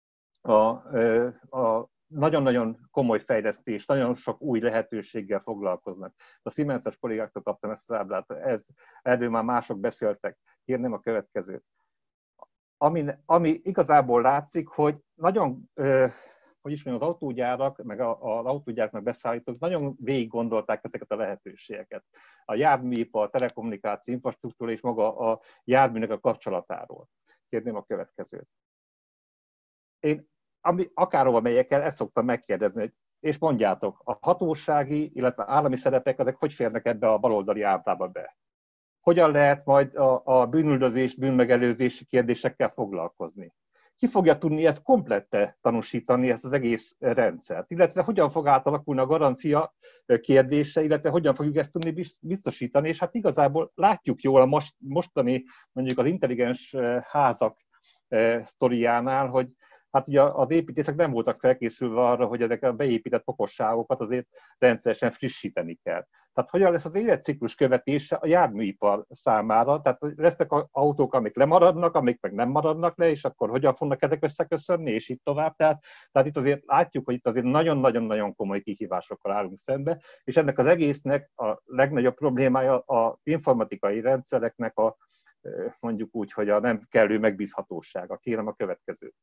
a nagyon-nagyon komoly fejlesztés, nagyon sok új lehetőséggel foglalkoznak. A Siemens-es kollégáktól kaptam ezt az ábrát, erről már mások beszéltek. Kérném a következőt. Ami igazából látszik, hogy nagyon, hogy is mondjam, az autógyárak, meg az autógyáraknak beszállítók nagyon végig gondolták ezeket a lehetőségeket. A járműipar, a telekommunikáció, infrastruktúra és maga a járműnek a kapcsolatáról. Kérném a következőt. Én akárhova megyek el, ezt szoktam megkérdezni, és mondjátok, a hatósági, illetve állami szerepek, ezek hogy férnek ebbe a baloldali ábrába be? Hogyan lehet majd a bűnüldözés, bűnmegelőzési kérdésekkel foglalkozni? Ki fogja tudni ezt komplette tanúsítani, ezt az egész rendszert? Illetve hogyan fog átalakulni a garancia kérdése, illetve hogyan fogjuk ezt tudni biztosítani? És hát igazából látjuk jól a mostani, mondjuk az intelligens házak sztoriánál, hogy hát ugye az építészek nem voltak felkészülve arra, hogy ezek a beépített okosságokat azért rendszeresen frissíteni kell. Tehát hogyan lesz az életciklus követése a járműipar számára? Tehát lesznek autók, amik lemaradnak, amik meg nem maradnak le, és akkor hogyan fognak ezek összeköszönni, és így tovább. Tehát itt azért látjuk, hogy itt azért nagyon-nagyon-nagyon komoly kihívásokkal állunk szembe, és ennek az egésznek a legnagyobb problémája az informatikai rendszereknek mondjuk úgy, hogy a nem kellő megbízhatósága. Kérem a következőt.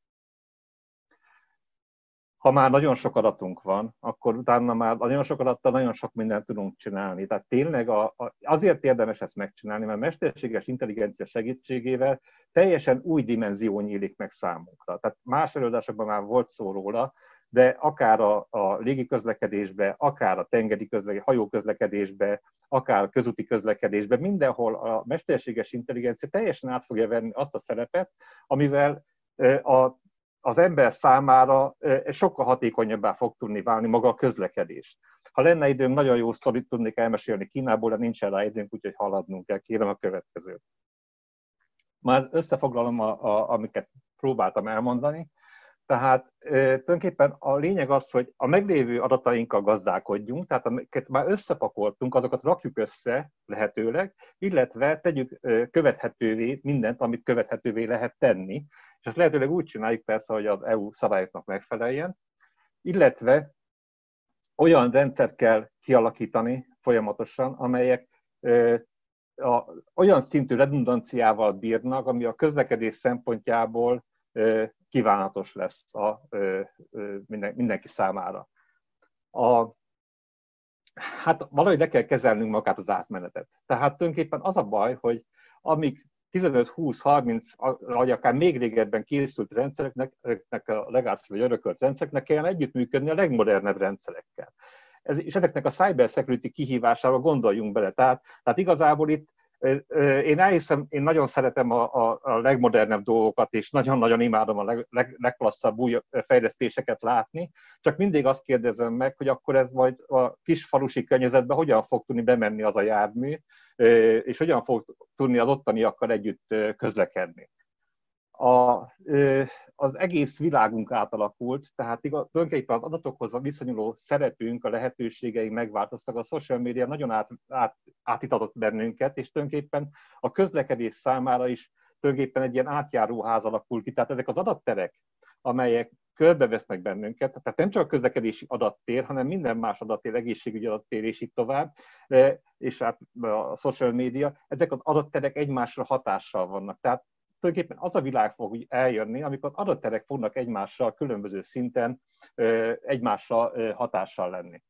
Ha már nagyon sok adatunk van, akkor utána már nagyon sok adattal nagyon sok mindent tudunk csinálni. Tehát tényleg azért érdemes ezt megcsinálni, mert mesterséges intelligencia segítségével teljesen új dimenzió nyílik meg számunkra. Tehát más előadásokban már volt szó róla, de akár a légiközlekedésbe, akár a tengeri hajóközlekedésbe, akár a közúti közlekedésbe, mindenhol a mesterséges intelligencia teljesen át fogja venni azt a szerepet, amivel az ember számára sokkal hatékonyabbá fog tudni válni maga a közlekedés. Ha lenne időnk, nagyon jó sztorit tudnék elmesélni Kínából, de nincsen rá időnk, úgyhogy haladnunk kell. Kérem a következőt. Már összefoglalom, amiket próbáltam elmondani. Tehát tulajdonképpen a lényeg az, hogy a meglévő adatainkkal gazdálkodjunk, tehát amiket már összepakoltunk, azokat rakjuk össze lehetőleg, illetve tegyük követhetővé mindent, amit követhetővé lehet tenni, és ezt lehetőleg úgy csináljuk persze, hogy az EU szabályoknak megfeleljen, illetve olyan rendszert kell kialakítani folyamatosan, amelyek olyan szintű redundanciával bírnak, ami a közlekedés szempontjából kívánatos lesz mindenki számára. Hát valahogy le kell kezelnünk magát az átmenetet. Tehát tulajdonképpen az a baj, hogy amíg 15-20-30, vagy akár még régebben készült rendszereknek, a legacy vagy örökölt rendszereknek kellene együttműködni a legmodernebb rendszerekkel. És ezeknek a cyber security kihívására gondoljunk bele. Tehát igazából itt én elhiszem, én nagyon szeretem a legmodernebb dolgokat, és nagyon-nagyon imádom a legklasszabb új fejlesztéseket látni, csak mindig azt kérdezem meg, hogy akkor ez majd a kis falusi környezetben hogyan fog tudni bemenni az a jármű, és hogyan fog tudni az ottaniakkal együtt közlekedni. Az egész világunk átalakult, tehát tulajdonképpen az adatokhoz viszonyuló szerepünk, a lehetőségeink megváltoztak, a social media nagyon átitatott bennünket, és tulajdonképpen a közlekedés számára is tulajdonképpen egy ilyen átjáróház alakul ki, tehát ezek az adatterek, amelyek körbevesznek bennünket, tehát nem csak a közlekedési adattér, hanem minden más adattér, egészségügyi adattér és így tovább, és hát a social media, ezek az adatterek egymásra hatással vannak. Tehát tulajdonképpen az a világ fog úgy eljönni, amikor adatterek fognak egymással különböző szinten egymásra hatással lenni.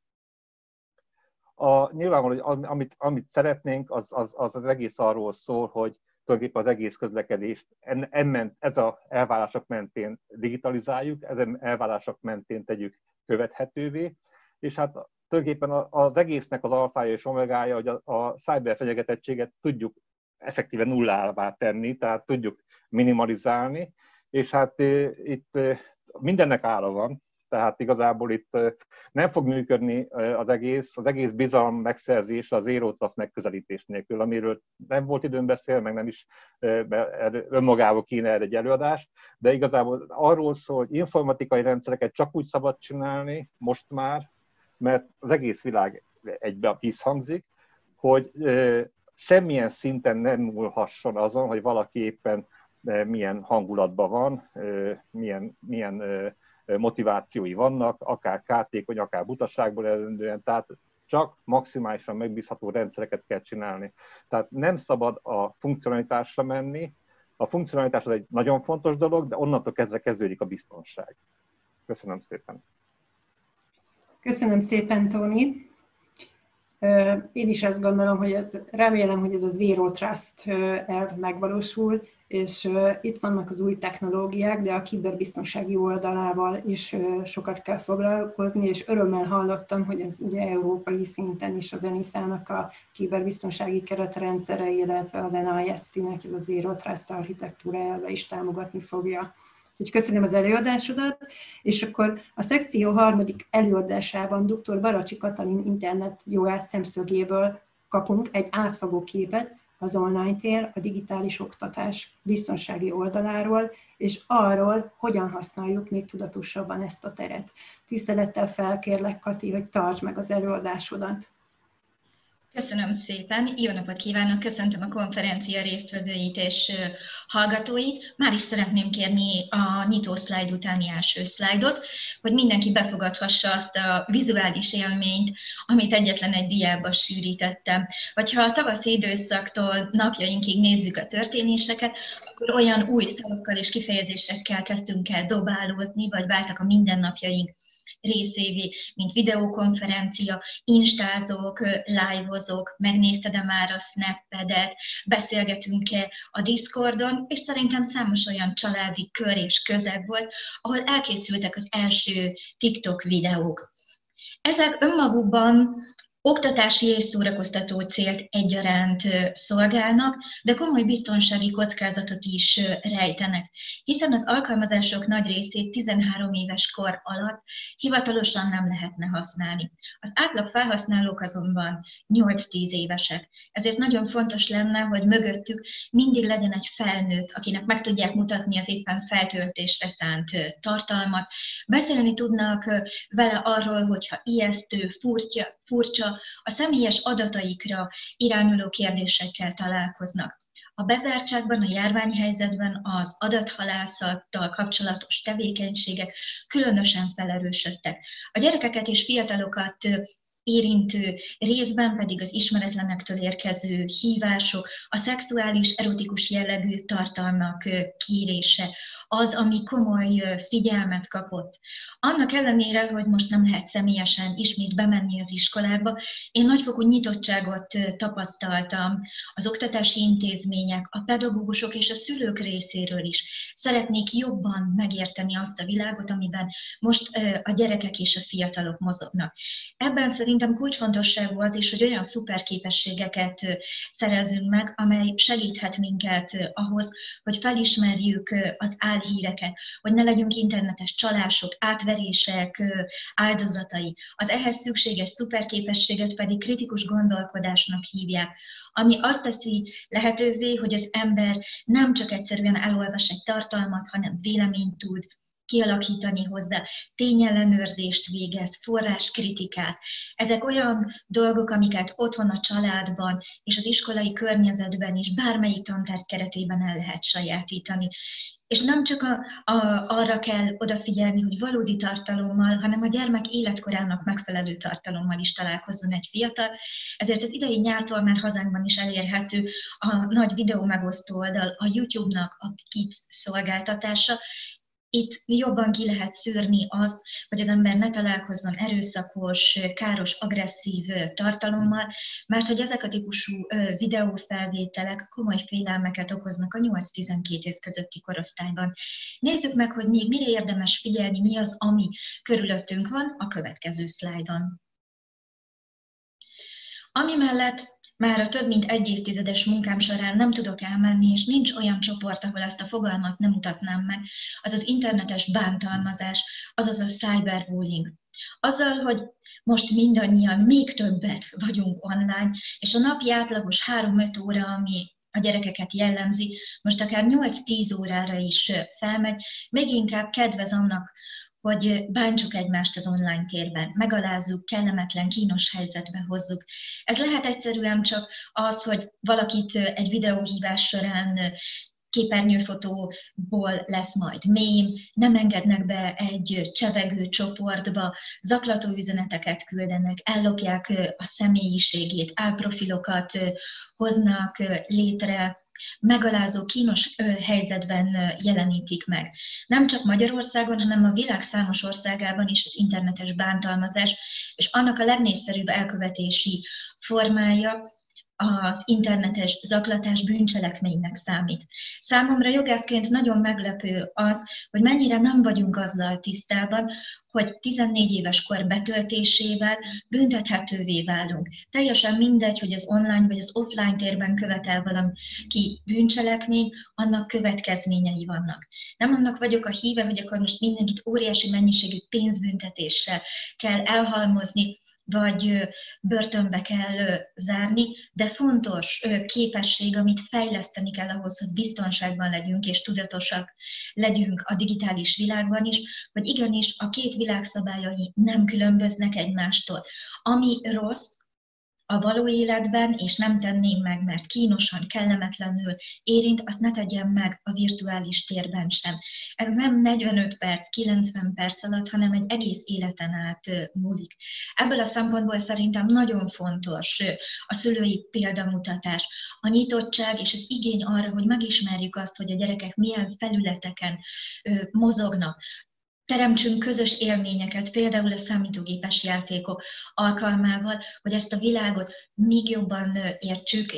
Nyilvánvalóan, hogy amit szeretnénk, az egész arról szól, hogy tulajdonképpen az egész közlekedést ez az elvárások mentén digitalizáljuk, ezen elvárások mentén tegyük követhetővé, és hát tulajdonképpen az egésznek az alfája és omegája, hogy a cyberfenyegetettséget tudjuk effektíven nullává tenni, tehát tudjuk minimalizálni, és hát itt mindennek ára van, tehát igazából itt nem fog működni az egész bizalom megszerzés az zero trust megközelítés nélkül, amiről nem volt időm beszélni, meg nem is önmagában kéne egy előadás, de igazából arról szól, hogy informatikai rendszereket csak úgy szabad csinálni most már, mert az egész világ egybe visszhangzik, hogy semmilyen szinten nem múlhasson azon, hogy valaki éppen milyen hangulatban van, milyen motivációi vannak, akár kártékony, akár butaságból eredően, tehát csak maximálisan megbízható rendszereket kell csinálni. Tehát nem szabad a funkcionalitásra menni. A funkcionalitás az egy nagyon fontos dolog, de onnantól kezdve kezdődik a biztonság. Köszönöm szépen. Köszönöm szépen, Tóni. Én is azt gondolom, hogy remélem, hogy ez a Zero Trust elv megvalósul, és itt vannak az új technológiák, de a kiberbiztonsági oldalával is sokat kell foglalkozni, és örömmel hallottam, hogy ez ugye európai szinten is az ENISA-nak a kiberbiztonsági keretrendszere, illetve az NIST-nek ez a Zero Trust architektúra elve is támogatni fogja. Úgyhogy köszönöm az előadásodat, és akkor a szekció harmadik előadásában dr. Baracsi Katalin internetjogász szemszögéből kapunk egy átfogó képet az online tér, a digitális oktatás biztonsági oldaláról, és arról, hogyan használjuk még tudatosabban ezt a teret. Tisztelettel felkérlek, Kati, hogy tartsd meg az előadásodat. Köszönöm szépen, jó napot kívánok, köszöntöm a konferencia résztvevőit és hallgatóit. Már is szeretném kérni a nyitó szlájd utáni első szlájdot, hogy mindenki befogadhassa azt a vizuális élményt, amit egyetlen egy diába sűrítettem. Hogyha a tavaszi időszaktól napjainkig nézzük a történéseket, akkor olyan új szavakkal és kifejezésekkel kezdtünk el dobálózni, vagy váltak a mindennapjaink részévé, mint videokonferencia, instázok, live-ozok, megnézted-e már a Snappedet, beszélgetünk-e a Discordon, és szerintem számos olyan családi kör és közeg volt, ahol elkészültek az első TikTok videók. Ezek önmagukban oktatási és szórakoztató célt egyaránt szolgálnak, de komoly biztonsági kockázatot is rejtenek, hiszen az alkalmazások nagy részét 13 éves kor alatt hivatalosan nem lehetne használni. Az átlag felhasználók azonban 8-10 évesek, ezért nagyon fontos lenne, hogy mögöttük mindig legyen egy felnőtt, akinek meg tudják mutatni az éppen feltöltésre szánt tartalmat, beszélni tudnak vele arról, hogyha ijesztő, furcsa, a személyes adataikra irányuló kérdésekkel találkoznak. A bezártságban, a járványhelyzetben az adathalászattal kapcsolatos tevékenységek különösen felerősödtek. A gyerekeket és fiatalokat érintő, részben pedig az ismeretlenektől érkező hívások, a szexuális, erotikus jellegű tartalmak kérése, az, ami komoly figyelmet kapott. Annak ellenére, hogy most nem lehet személyesen ismét bemenni az iskolába, én nagyfokú nyitottságot tapasztaltam az oktatási intézmények, a pedagógusok és a szülők részéről is. Szeretnék jobban megérteni azt a világot, amiben most a gyerekek és a fiatalok mozognak. Ebben szerintem kulcsfontosságú az is, hogy olyan szuperképességeket szerezzünk meg, amely segíthet minket ahhoz, hogy felismerjük az álhíreket, hogy ne legyünk internetes csalások, átverések áldozatai. Az ehhez szükséges szuperképességet pedig kritikus gondolkodásnak hívják, ami azt teszi lehetővé, hogy az ember nem csak egyszerűen elolvas egy tartalmat, hanem véleményt tud kialakítani hozzá, tényellenőrzést végez, forráskritikát. Ezek olyan dolgok, amiket otthon, a családban és az iskolai környezetben is bármelyik tantárgy keretében el lehet sajátítani. És nem csak arra kell odafigyelni, hogy valódi tartalommal, hanem a gyermek életkorának megfelelő tartalommal is találkozzon egy fiatal. Ezért az idei nyártól már hazánkban is elérhető a nagy videó megosztó oldal, a YouTube-nak a Kids szolgáltatása. Itt jobban ki lehet szűrni azt, hogy az ember ne találkozzon erőszakos, káros, agresszív tartalommal, mert hogy ezek a típusú videófelvételek komoly félelmeket okoznak a 8-12 év közötti korosztályban. Nézzük meg, hogy még mire érdemes figyelni, mi az, ami körülöttünk van a következő szlájdon. Ami mellett már a több mint egy évtizedes munkám során nem tudok elmenni, és nincs olyan csoport, ahol ezt a fogalmat nem mutatnám meg, az az internetes bántalmazás, azaz a cyberbullying. Azzal, hogy most mindannyian még többet vagyunk online, és a napi átlagos 3-5 óra, ami a gyerekeket jellemzi, most akár 8-10 órára is felmegy, még inkább kedvez annak, hogy bántsuk egymást az online térben, megalázzuk, kellemetlen, kínos helyzetbe hozzuk. Ez lehet egyszerűen csak az, hogy valakit egy videóhívás során képernyőfotóból lesz majd mém, nem engednek be egy csevegő csoportba, zaklató üzeneteket küldenek, ellopják a személyiségét, álprofilokat hoznak létre, megalázó, kínos helyzetben jelenítik meg. Nem csak Magyarországon, hanem a világ számos országában is az internetes bántalmazás, és annak a legnépszerűbb elkövetési formája az internetes zaklatás bűncselekménynek számít. Számomra jogászként nagyon meglepő az, hogy mennyire nem vagyunk azzal tisztában, hogy 14 éves kor betöltésével büntethetővé válunk. Teljesen mindegy, hogy az online vagy az offline térben követel valaki bűncselekmény, annak következményei vannak. Nem annak vagyok a híve, hogy akkor most mindenkit óriási mennyiségű pénzbüntetéssel kell elhalmozni, vagy börtönbe kell zárni, de fontos képesség, amit fejleszteni kell ahhoz, hogy biztonságban legyünk és tudatosak legyünk a digitális világban is, hogy igenis a két világ szabályai nem különböznek egymástól. Ami rossz a való életben, és nem tenném meg, mert kínosan, kellemetlenül érint, azt ne tegyem meg a virtuális térben sem. Ez nem 45 perc, 90 perc alatt, hanem egy egész életen át múlik. Ebből a szempontból szerintem nagyon fontos a szülői példamutatás, a nyitottság és az igény arra, hogy megismerjük azt, hogy a gyerekek milyen felületeken mozognak. Teremtsünk közös élményeket, például a számítógépes játékok alkalmával, hogy ezt a világot még jobban értsük,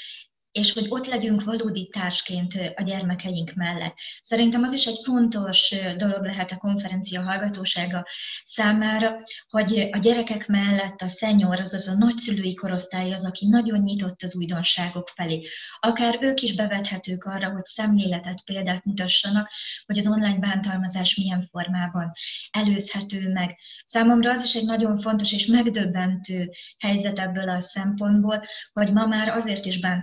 és hogy ott legyünk valódi társként a gyermekeink mellett. Szerintem az is egy fontos dolog lehet a konferencia hallgatósága számára, hogy a gyerekek mellett a senior, azaz a nagyszülői korosztály az, aki nagyon nyitott az újdonságok felé. Akár ők is bevethetők arra, hogy szemléletet, példát mutassanak, hogy az online bántalmazás milyen formában előzhető meg. Számomra az is egy nagyon fontos és megdöbbentő helyzet ebből a szempontból, hogy ma már azért is bántalmaznak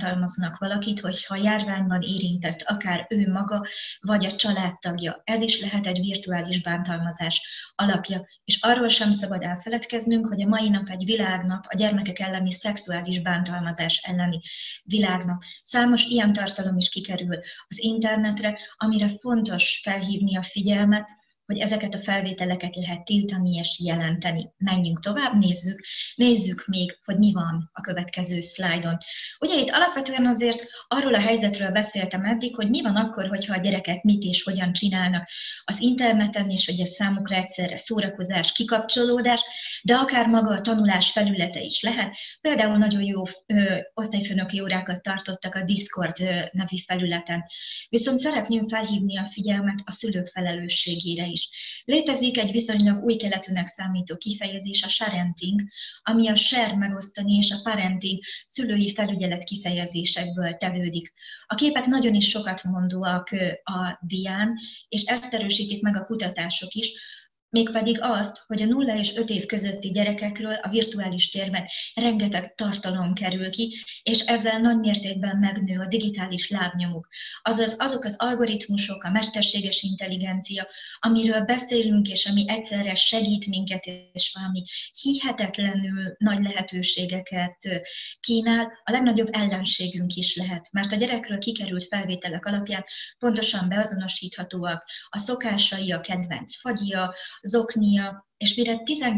bánthatnak valakit, hogyha járványban érintett, akár ő maga, vagy a családtagja. Ez is lehet egy virtuális bántalmazás alapja. És arról sem szabad elfeledkeznünk, hogy a mai nap egy világnap, a gyermekek elleni szexuális bántalmazás elleni világnap. Számos ilyen tartalom is kikerül az internetre, amire fontos felhívni a figyelmet, hogy ezeket a felvételeket lehet tiltani és jelenteni. Menjünk tovább, nézzük még, hogy mi van a következő szlájdon. Ugye itt alapvetően azért arról a helyzetről beszéltem eddig, hogy mi van akkor, hogyha a gyerekek mit és hogyan csinálnak az interneten, és hogy ez számukra egyszerre szórakozás, kikapcsolódás, de akár maga a tanulás felülete is lehet. Például nagyon jó osztályfőnöki órákat tartottak a Discord nevű felületen. Viszont szeretném felhívni a figyelmet a szülők felelősségére is. Létezik egy viszonylag új keletűnek számító kifejezés, a sharenting, ami a share megosztani és a parenting szülői felügyelet kifejezésekből tevődik. A képek nagyon is sokat mondóak a dián, és ezt erősítik meg a kutatások is, mégpedig azt, hogy a 0 és 5 év közötti gyerekekről a virtuális térben rengeteg tartalom kerül ki, és ezzel nagy mértékben megnő a digitális lábnyomuk. Azaz azok az algoritmusok, a mesterséges intelligencia, amiről beszélünk, és ami egyszerre segít minket, és valami hihetetlenül nagy lehetőségeket kínál, a legnagyobb ellenségünk is lehet. Mert a gyerekről kikerült felvételek alapján pontosan beazonosíthatóak a szokásai, a kedvenc fagyja, zoknia, és mire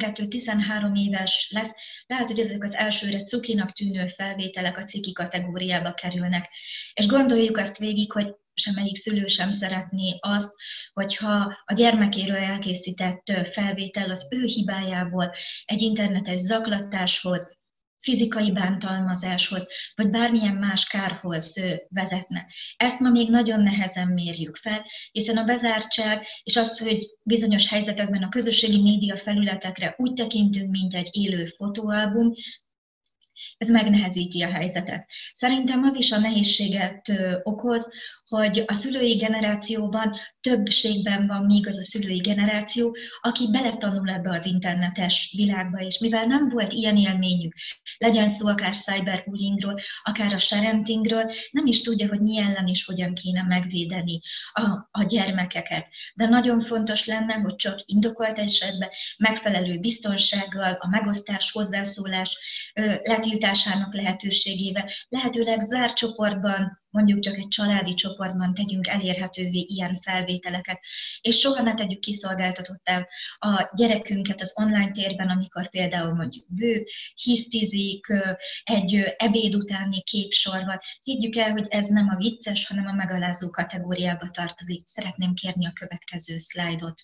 12-13 éves lesz, lehet, hogy ezek az elsőre cukinak tűnő felvételek a ciki kategóriába kerülnek. És gondoljuk azt végig, hogy semmelyik szülő sem szeretné azt, hogyha a gyermekéről elkészített felvétel az ő hibájából egy internetes zaklatáshoz, fizikai bántalmazáshoz, vagy bármilyen más kárhoz vezetne. Ezt ma még nagyon nehezen mérjük fel, hiszen a bezártság és azt, hogy bizonyos helyzetekben a közösségi média felületekre úgy tekintünk, mint egy élő fotóalbum, ez megnehezíti a helyzetet. Szerintem az is a nehézséget okoz, hogy a szülői generációban többségben van még az a szülői generáció, aki beletanul ebbe az internetes világba, és mivel nem volt ilyen élményük, legyen szó akár cyberbullyingról, akár a sharentingről, nem is tudja, hogy mi ellen és hogyan kéne megvédeni a gyermekeket. De nagyon fontos lenne, hogy csak indokolt esetben megfelelő biztonsággal, a megosztás, hozzászólás letiltásának lehetőségével, lehetőleg zárt csoportban, mondjuk csak egy családi csoportban tegyünk elérhetővé ilyen felvételeket, és soha ne tegyük kiszolgáltatottá a gyerekünket az online térben, amikor például mondjuk bő, hisztizik, egy ebéd utáni képsorval. Higgyük el, hogy ez nem a vicces, hanem a megalázó kategóriába tartozik. Szeretném kérni a következő szlájdot.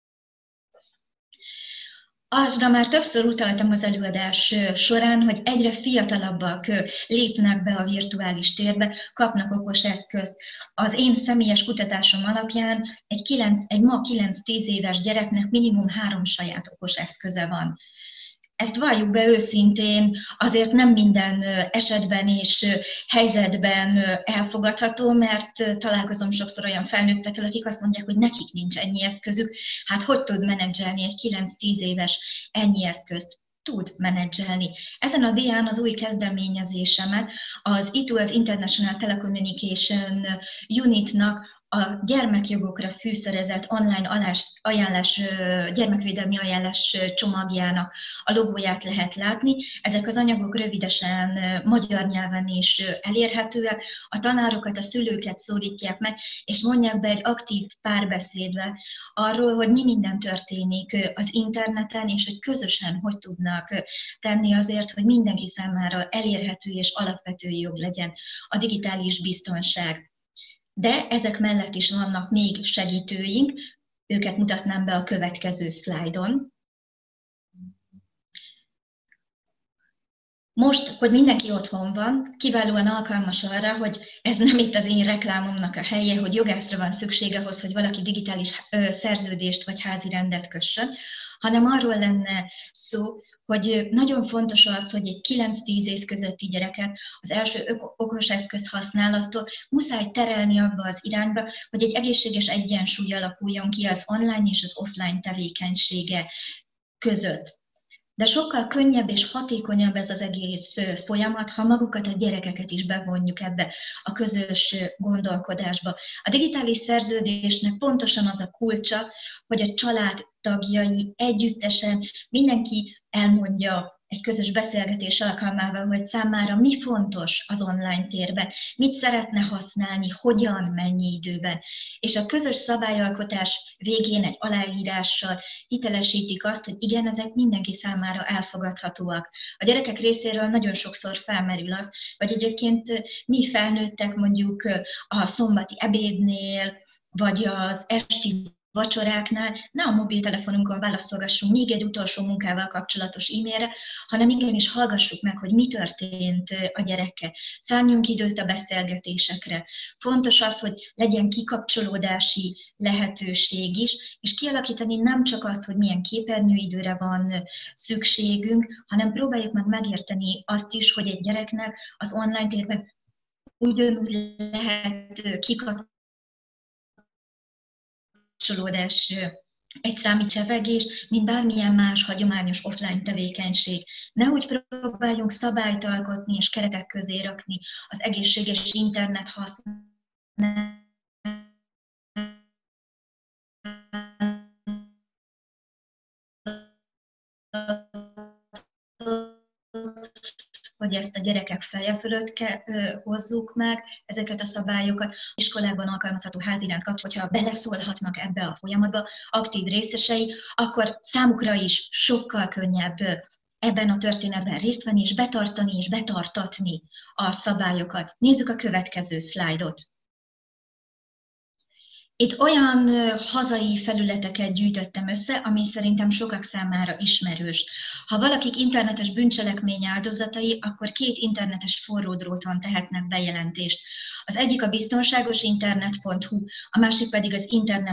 Azra már többször utaltam az előadás során, hogy egyre fiatalabbak lépnek be a virtuális térbe, kapnak okos eszközt. Az én személyes kutatásom alapján egy ma 9-10 éves gyereknek minimum 3 saját okos eszköze van. Ezt valljuk be őszintén, azért nem minden esetben és helyzetben elfogadható, mert találkozom sokszor olyan felnőttekkel, akik azt mondják, hogy nekik nincs ennyi eszközük. Hát hogy tud menedzselni egy 9-10 éves ennyi eszközt? Tud menedzselni. Ezen a dián az új kezdeményezésemet az ITU, az International Telecommunication Unitnak a gyermekjogokra fűszerezett online gyermekvédelmi ajánlás csomagjának a logóját lehet látni. Ezek az anyagok rövidesen magyar nyelven is elérhetőek. A tanárokat, a szülőket szólítják meg, és mondják be egy aktív párbeszédbe arról, hogy mi minden történik az interneten, és hogy közösen hogy tudnak tenni azért, hogy mindenki számára elérhető és alapvető jog legyen a digitális biztonság. De ezek mellett is vannak még segítőink, őket mutatnám be a következő szlájdon. Most, hogy mindenki otthon van, kiválóan alkalmas arra, hogy ez nem itt az én reklámomnak a helye, hogy jogászra van szüksége ahhoz, hogy valaki digitális szerződést vagy házi rendet kössön, hanem arról lenne szó, hogy nagyon fontos az, hogy egy 9-10 év közötti gyereket az első okos eszköz használattól muszáj terelni abba az irányba, hogy egy egészséges egyensúly alakuljon ki az online és az offline tevékenysége között. De sokkal könnyebb és hatékonyabb ez az egész folyamat, ha magukat, a gyerekeket is bevonjuk ebbe a közös gondolkodásba. A digitális szerződésnek pontosan az a kulcsa, hogy a család tagjai együttesen mindenki elmondja egy közös beszélgetés alkalmával, hogy számára mi fontos az online térben, mit szeretne használni, hogyan, mennyi időben. És a közös szabályalkotás végén egy aláírással hitelesítik azt, hogy igen, ezek mindenki számára elfogadhatóak. A gyerekek részéről nagyon sokszor felmerül az, vagy egyébként mi felnőttek mondjuk a szombati ebédnél, vagy az esti vacsoráknál ne a mobiltelefonunkon válaszolgassunk még egy utolsó munkával kapcsolatos e-mailre, hanem igenis hallgassuk meg, hogy mi történt a gyerekkel. Szálljunk időt a beszélgetésekre. Fontos az, hogy legyen kikapcsolódási lehetőség is, és kialakítani nem csak azt, hogy milyen képernyőidőre van szükségünk, hanem próbáljuk meg megérteni azt is, hogy egy gyereknek az online térben ugyanúgy lehet kikapcsolódás, egy számítsevegés, mint bármilyen más hagyományos offline tevékenység. Nehogy próbáljunk szabályt alkotni és keretek közé rakni az egészséges internet használatára, hogy ezt a gyerekek feje fölött hozzuk meg, ezeket a szabályokat. Iskolában alkalmazható házirend kapcsolatban, hogyha beleszólhatnak ebbe a folyamatba aktív részesei, akkor számukra is sokkal könnyebb ebben a történetben részt venni, és betartani és betartatni a szabályokat. Nézzük a következő szlájdot. Itt olyan hazai felületeket gyűjtöttem össze, ami szerintem sokak számára ismerős. Ha valakik internetes bűncselekmény áldozatai, akkor 2 internetes forródróton tehetnek bejelentést. Az egyik a biztonságosinternet.hu, a másik pedig az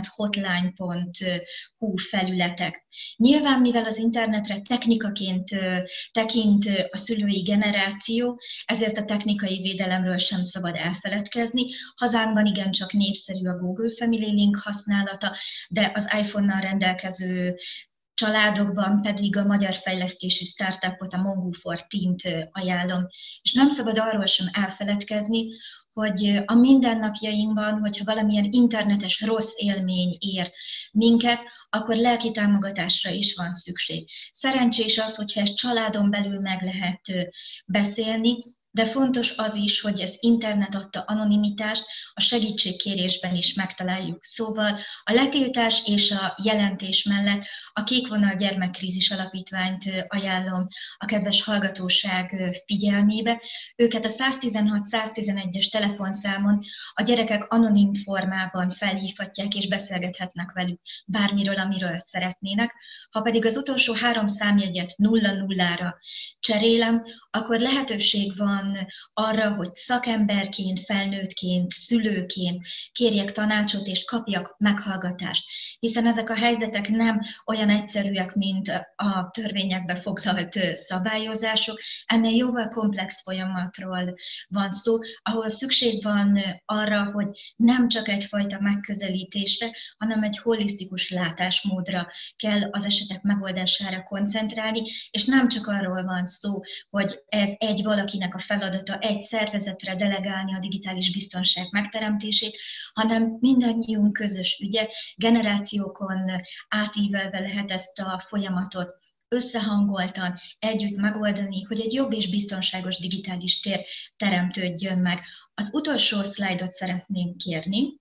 internethotline.hu felületek. Nyilván, mivel az internetre technikaként tekint a szülői generáció, ezért a technikai védelemről sem szabad elfeledkezni. Hazánkban igencsak népszerű a Google Family Link használata, de az iPhone-nal rendelkező családokban pedig a magyar fejlesztésű startupot, a Mongo4Team-t ajánlom. És nem szabad arról sem elfeledkezni, hogy a mindennapjainkban, hogyha valamilyen internetes rossz élmény ér minket, akkor lelki támogatásra is van szükség. Szerencsés az, hogyha ezt családon belül meg lehet beszélni, de fontos az is, hogy az internet adta anonimitást a segítségkérésben is megtaláljuk. Szóval a letiltás és a jelentés mellett a Kékvonal Gyermekkrízis Alapítványt ajánlom a kedves hallgatóság figyelmébe. Őket a 116-111-es telefonszámon a gyerekek anonim formában felhívhatják és beszélgethetnek velük bármiről, amiről szeretnének. Ha pedig az utolsó 3 számjegyet 00-ra cserélem, akkor lehetőség van arra, hogy szakemberként, felnőttként, szülőként kérjek tanácsot és kapjak meghallgatást. Hiszen ezek a helyzetek nem olyan egyszerűek, mint a törvényekbe foglalt szabályozások. Ennél jóval komplex folyamatról van szó, ahol szükség van arra, hogy nem csak egyfajta megközelítésre, hanem egy holisztikus látásmódra kell az esetek megoldására koncentrálni, és nem csak arról van szó, hogy ez egy valakinek a feladata, egy szervezetre delegálni a digitális biztonság megteremtését, hanem mindannyiunk közös ügye, generációkon átívelve lehet ezt a folyamatot összehangoltan együtt megoldani, hogy egy jobb és biztonságos digitális tér teremtődjön meg. Az utolsó szlájdot szeretném kérni.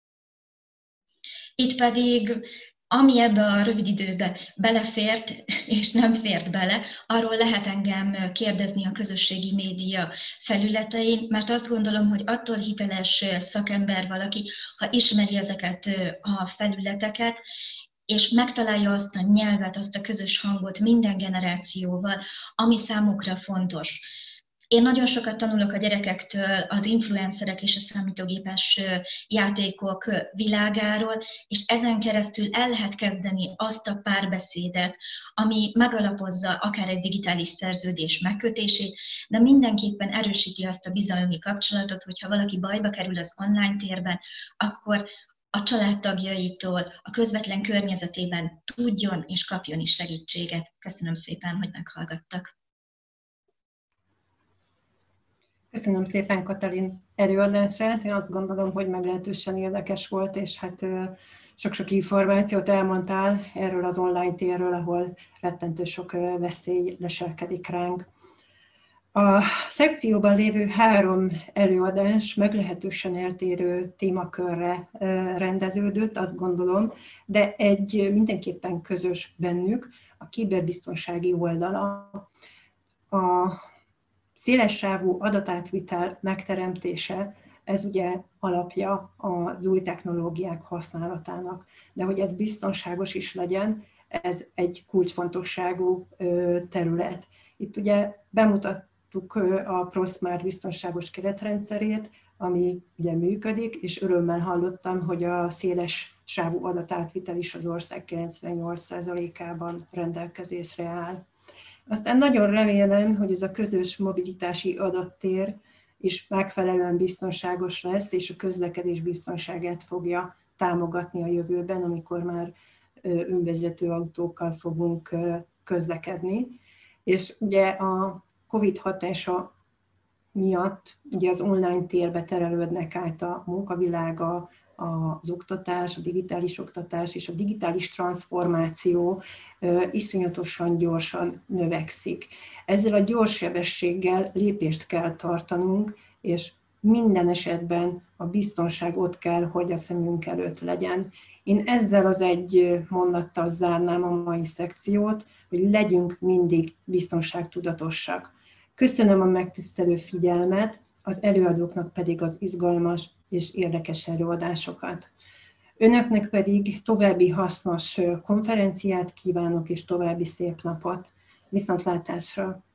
Itt pedig ami ebbe a rövid időbe belefért, és nem fért bele, arról lehet engem kérdezni a közösségi média felületein, mert azt gondolom, hogy attól hiteles szakember valaki, ha ismeri ezeket a felületeket, és megtalálja azt a nyelvet, azt a közös hangot minden generációval, ami számukra fontos. Én nagyon sokat tanulok a gyerekektől az influencerek és a számítógépes játékok világáról, és ezen keresztül el lehet kezdeni azt a párbeszédet, ami megalapozza akár egy digitális szerződés megkötését, de mindenképpen erősíti azt a bizalmi kapcsolatot, hogyha valaki bajba kerül az online térben, akkor a családtagjaitól, a közvetlen környezetében tudjon és kapjon is segítséget. Köszönöm szépen, hogy meghallgattak. Köszönöm szépen Katalin előadását. Én azt gondolom, hogy meglehetősen érdekes volt, és hát sok-sok információt elmondtál erről az online térről, ahol rettentő sok veszély leselkedik ránk. A szekcióban lévő 3 előadás meglehetősen eltérő témakörre rendeződött, azt gondolom, de egy mindenképpen közös bennük, a kiberbiztonsági oldala. A szélessávú adatátvitel megteremtése, ez ugye alapja az új technológiák használatának, de hogy ez biztonságos is legyen, ez egy kulcsfontosságú terület. Itt ugye bemutattuk a ProSmart biztonságos keretrendszerét, ami ugye működik, és örömmel hallottam, hogy a széles sávú adatátvitel is az ország 98%-ában rendelkezésre áll. Aztán nagyon remélem, hogy ez a közös mobilitási adattér is megfelelően biztonságos lesz, és a közlekedés biztonságát fogja támogatni a jövőben, amikor már önvezető autókkal fogunk közlekedni. És ugye a Covid hatása miatt ugye az online térbe terelődnek át a munkavilága, az oktatás, a digitális oktatás és a digitális transformáció iszonyatosan gyorsan növekszik. Ezzel a gyors sebességgel lépést kell tartanunk, és minden esetben a biztonság ott kell, hogy a szemünk előtt legyen. Én ezzel az egy mondattal zárnám a mai szekciót, hogy legyünk mindig biztonságtudatosak. Köszönöm a megtisztelő figyelmet, az előadóknak pedig az izgalmas és érdekes előadásokat. Önöknek pedig további hasznos konferenciát kívánok, és további szép napot. Viszontlátásra!